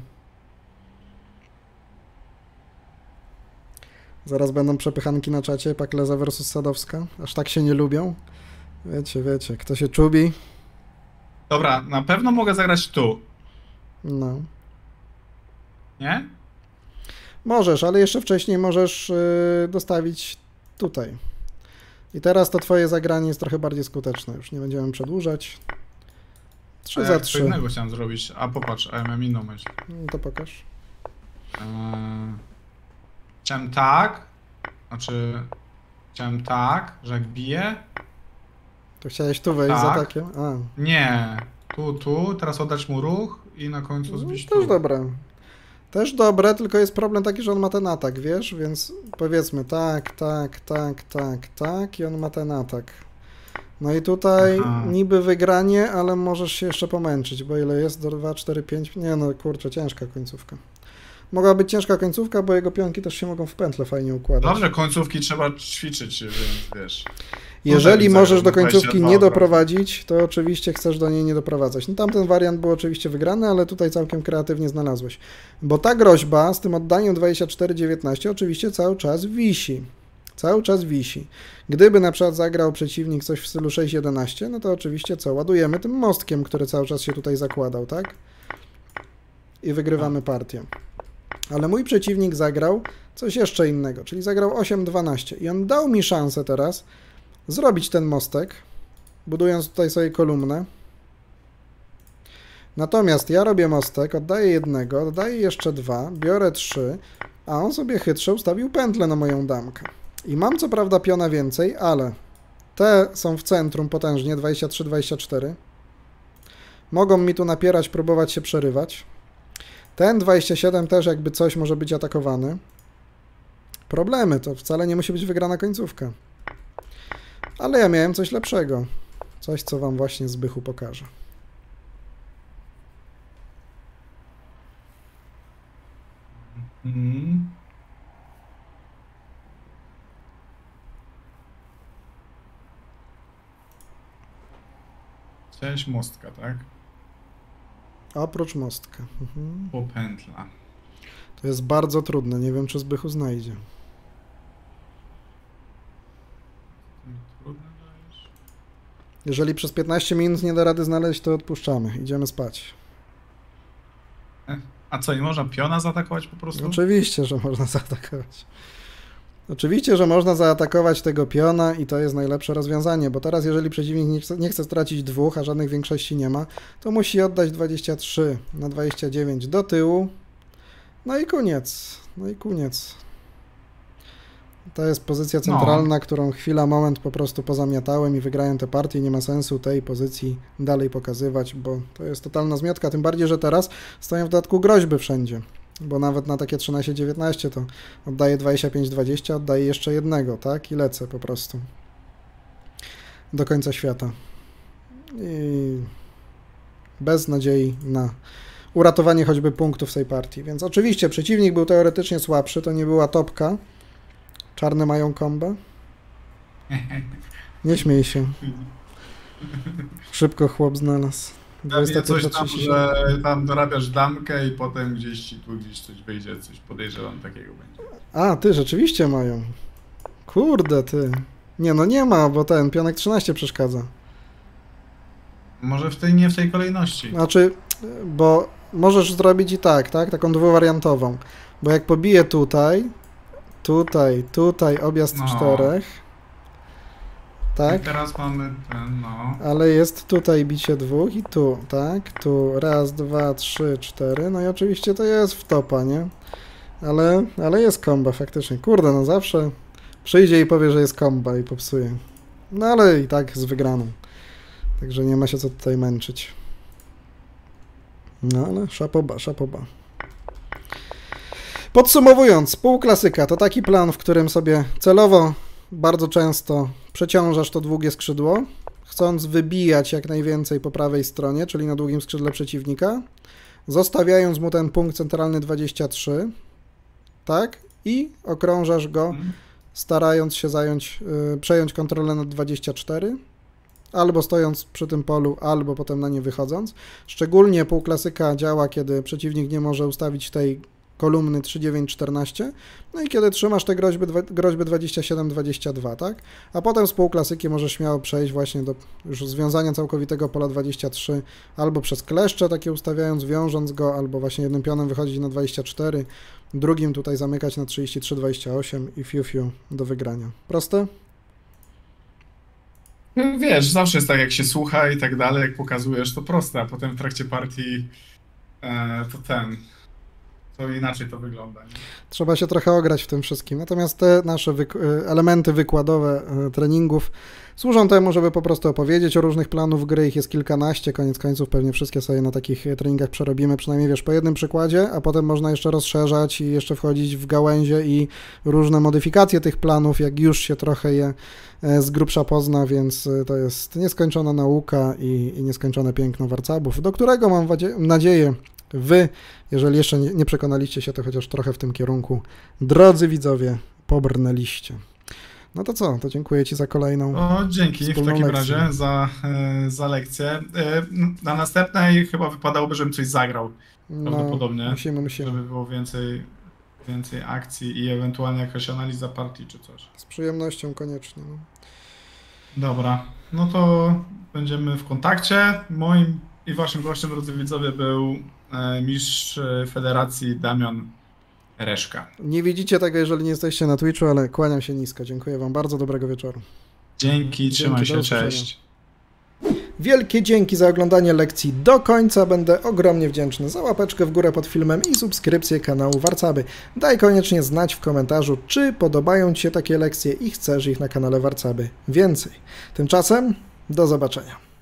Zaraz będą przepychanki na czacie, Pakleza versus Sadowska. Aż tak się nie lubią. Wiecie, wiecie, kto się czubi.
Dobra, na pewno mogę zagrać tu.
No.
Nie?
Możesz, ale jeszcze wcześniej możesz yy, dostawić tutaj. I teraz to twoje zagranie jest trochę bardziej skuteczne. Już nie będziemy przedłużać. trzy
A
za
ja
trzy.
co innego chciałem zrobić. A popatrz, a ja miałem inną myśl.
No to pokaż.
Eee, chciałem tak. Znaczy... Chciałem tak, że jak biję...
To chciałeś tu wejść
Tak.
za atakiem? A.
Nie. Tu, tu. Teraz oddać mu ruch i na końcu zbić
No, też
tu.
dobre. Też dobre, tylko jest problem taki, że on ma ten atak, wiesz? Więc powiedzmy tak, tak, tak, tak, tak i on ma ten atak. No i tutaj
Aha.
niby wygranie, ale możesz się jeszcze pomęczyć, bo ile jest? Do dwa, cztery, pięć? Nie no, kurczę, ciężka końcówka. Mogła być ciężka końcówka, bo jego pionki też się mogą w pętlę fajnie układać.
Dobrze, końcówki trzeba ćwiczyć, więc wiesz.
Jeżeli
Może
możesz do
dwadzieścia
końcówki
dwa
nie
od razu.
doprowadzić, to oczywiście chcesz do niej nie doprowadzać. No tamten wariant był oczywiście wygrany, ale tutaj całkiem kreatywnie znalazłeś. Bo ta groźba z tym oddaniem dwadzieścia cztery dziewiętnaście oczywiście cały czas wisi. Cały czas wisi. Gdyby na przykład zagrał przeciwnik coś w stylu sześć jedenaście, no to oczywiście co? Ładujemy tym mostkiem, który cały czas się tutaj zakładał, tak? I wygrywamy partię. Ale mój przeciwnik zagrał coś jeszcze innego, czyli zagrał osiem dwanaście i on dał mi szansę teraz zrobić ten mostek, budując tutaj sobie kolumnę. Natomiast ja robię mostek, oddaję jednego, oddaję jeszcze dwa, biorę trzy, a on sobie chytrze ustawił pętlę na moją damkę. I mam co prawda piona więcej, ale te są w centrum potężnie, dwadzieścia trzy dwadzieścia cztery. Mogą mi tu napierać, próbować się przerywać. Ten dwadzieścia siedem też jakby coś może być atakowany. Problemy, to wcale nie musi być wygrana końcówka. Ale ja miałem coś lepszego. Coś, co wam właśnie Zbychu pokażę.
Mhm. Chciałeś mostka, tak?
Oprócz mostka. Mhm.
Popętla.
To jest bardzo trudne. Nie wiem, czy Zbychu znajdzie.
Trudne dajesz?
Jeżeli przez piętnaście minut nie da rady znaleźć, to odpuszczamy. Idziemy spać.
A co, nie można piona zaatakować po prostu?
Oczywiście, że można zaatakować. Oczywiście, że można zaatakować tego piona i to jest najlepsze rozwiązanie, bo teraz jeżeli przeciwnik nie chce, nie chce stracić dwóch, a żadnych większości nie ma, to musi oddać dwadzieścia trzy na dwadzieścia dziewięć do tyłu. No i koniec. No i koniec. To jest pozycja centralna, no. którą chwila, moment po prostu pozamiatałem i wygrałem tę partię. Nie ma sensu tej pozycji dalej pokazywać, bo to jest totalna zmiotka, tym bardziej, że teraz stoją w dodatku groźby wszędzie. Bo nawet na takie trzynaście dziewiętnaście to oddaję dwadzieścia pięć dwadzieścia, oddaję jeszcze jednego, tak? I lecę po prostu. Do końca świata. I bez nadziei na uratowanie choćby punktów z tej partii. Więc oczywiście przeciwnik był teoretycznie słabszy, to nie była topka. Czarne mają kombę? Nie śmiej się. Szybko chłop znalazł.
Pewnie coś tam, że tam dorabiasz damkę i potem gdzieś ci tu gdzieś coś wyjdzie, coś podejrzewam takiego będzie.
A, ty, rzeczywiście mają. Kurde, ty. Nie, no nie ma, bo ten pionek trzynaście przeszkadza.
Może w tej, nie w tej kolejności.
Znaczy, bo możesz zrobić i tak, tak? Taką dwuwariantową. Bo jak pobiję tutaj, tutaj, tutaj objazd
No.
czterech, tak?
I teraz mamy ten, no.
Ale jest tutaj bicie dwóch i tu, tak? Tu raz, dwa, trzy, cztery. No i oczywiście to jest w topa, nie? Ale, ale jest komba faktycznie. Kurde, no zawsze przyjdzie i powie, że jest komba i popsuje. No ale i tak z wygraną. Także nie ma się co tutaj męczyć. No ale szapoba, szapoba. Podsumowując, półklasyka to taki plan, w którym sobie celowo bardzo często przeciążasz to długie skrzydło, chcąc wybijać jak najwięcej po prawej stronie, czyli na długim skrzydle przeciwnika, zostawiając mu ten punkt centralny dwadzieścia trzy, tak? I okrążasz go, starając się zająć, yy, przejąć kontrolę nad dwadzieścia cztery, albo stojąc przy tym polu, albo potem na nie wychodząc. Szczególnie półklasyka działa, kiedy przeciwnik nie może ustawić tej kolumny trzy dziewięć czternaście, no i kiedy trzymasz te groźby, groźby dwadzieścia siedem dwadzieścia dwa, tak? A potem z półklasyki możesz śmiało przejść właśnie do już związania całkowitego pola dwadzieścia trzy, albo przez kleszcze takie ustawiając, wiążąc go, albo właśnie jednym pionem wychodzić na dwadzieścia cztery, drugim tutaj zamykać na trzydzieści trzy dwadzieścia osiem i fiu fiu do wygrania. Proste?
Wiesz, zawsze jest tak, jak się słucha i tak dalej, jak pokazujesz, to proste, a potem w trakcie partii e, to ten... to inaczej to wygląda. Nie?
Trzeba się trochę ograć w tym wszystkim. Natomiast te nasze wyk elementy wykładowe e, treningów służą temu, żeby po prostu opowiedzieć o różnych planów gry. Ich jest kilkanaście, koniec końców pewnie wszystkie sobie na takich treningach przerobimy, przynajmniej wiesz, po jednym przykładzie, a potem można jeszcze rozszerzać i jeszcze wchodzić w gałęzie i różne modyfikacje tych planów, jak już się trochę je e, z grubsza pozna, więc to jest nieskończona nauka i, i nieskończone piękno warcabów, do którego mam nadzieję Wy, jeżeli jeszcze nie, nie przekonaliście się, to chociaż trochę w tym kierunku, drodzy widzowie, pobrnęliście. No to co, to dziękuję Ci za kolejną
O, dzięki w takim
lekcję.
razie za, za lekcję. Na następnej chyba wypadałoby, żebym coś zagrał. Prawdopodobnie.
No, musimy, musimy.
Żeby było więcej, więcej akcji i ewentualnie jakaś analiza partii czy coś.
Z przyjemnością koniecznie. No.
Dobra, no to będziemy w kontakcie. Moim i Waszym gościem, drodzy widzowie, był mistrz Federacji Damian Reszka.
Nie widzicie tego, jeżeli nie jesteście na Twitchu, ale kłaniam się nisko. Dziękuję Wam bardzo, dobrego wieczoru.
Dzięki, trzymaj się, cześć.
Wielkie dzięki za oglądanie lekcji do końca. Będę ogromnie wdzięczny za łapeczkę w górę pod filmem i subskrypcję kanału Warcaby. Daj koniecznie znać w komentarzu, czy podobają Ci się takie lekcje i chcesz ich na kanale Warcaby więcej. Tymczasem do zobaczenia.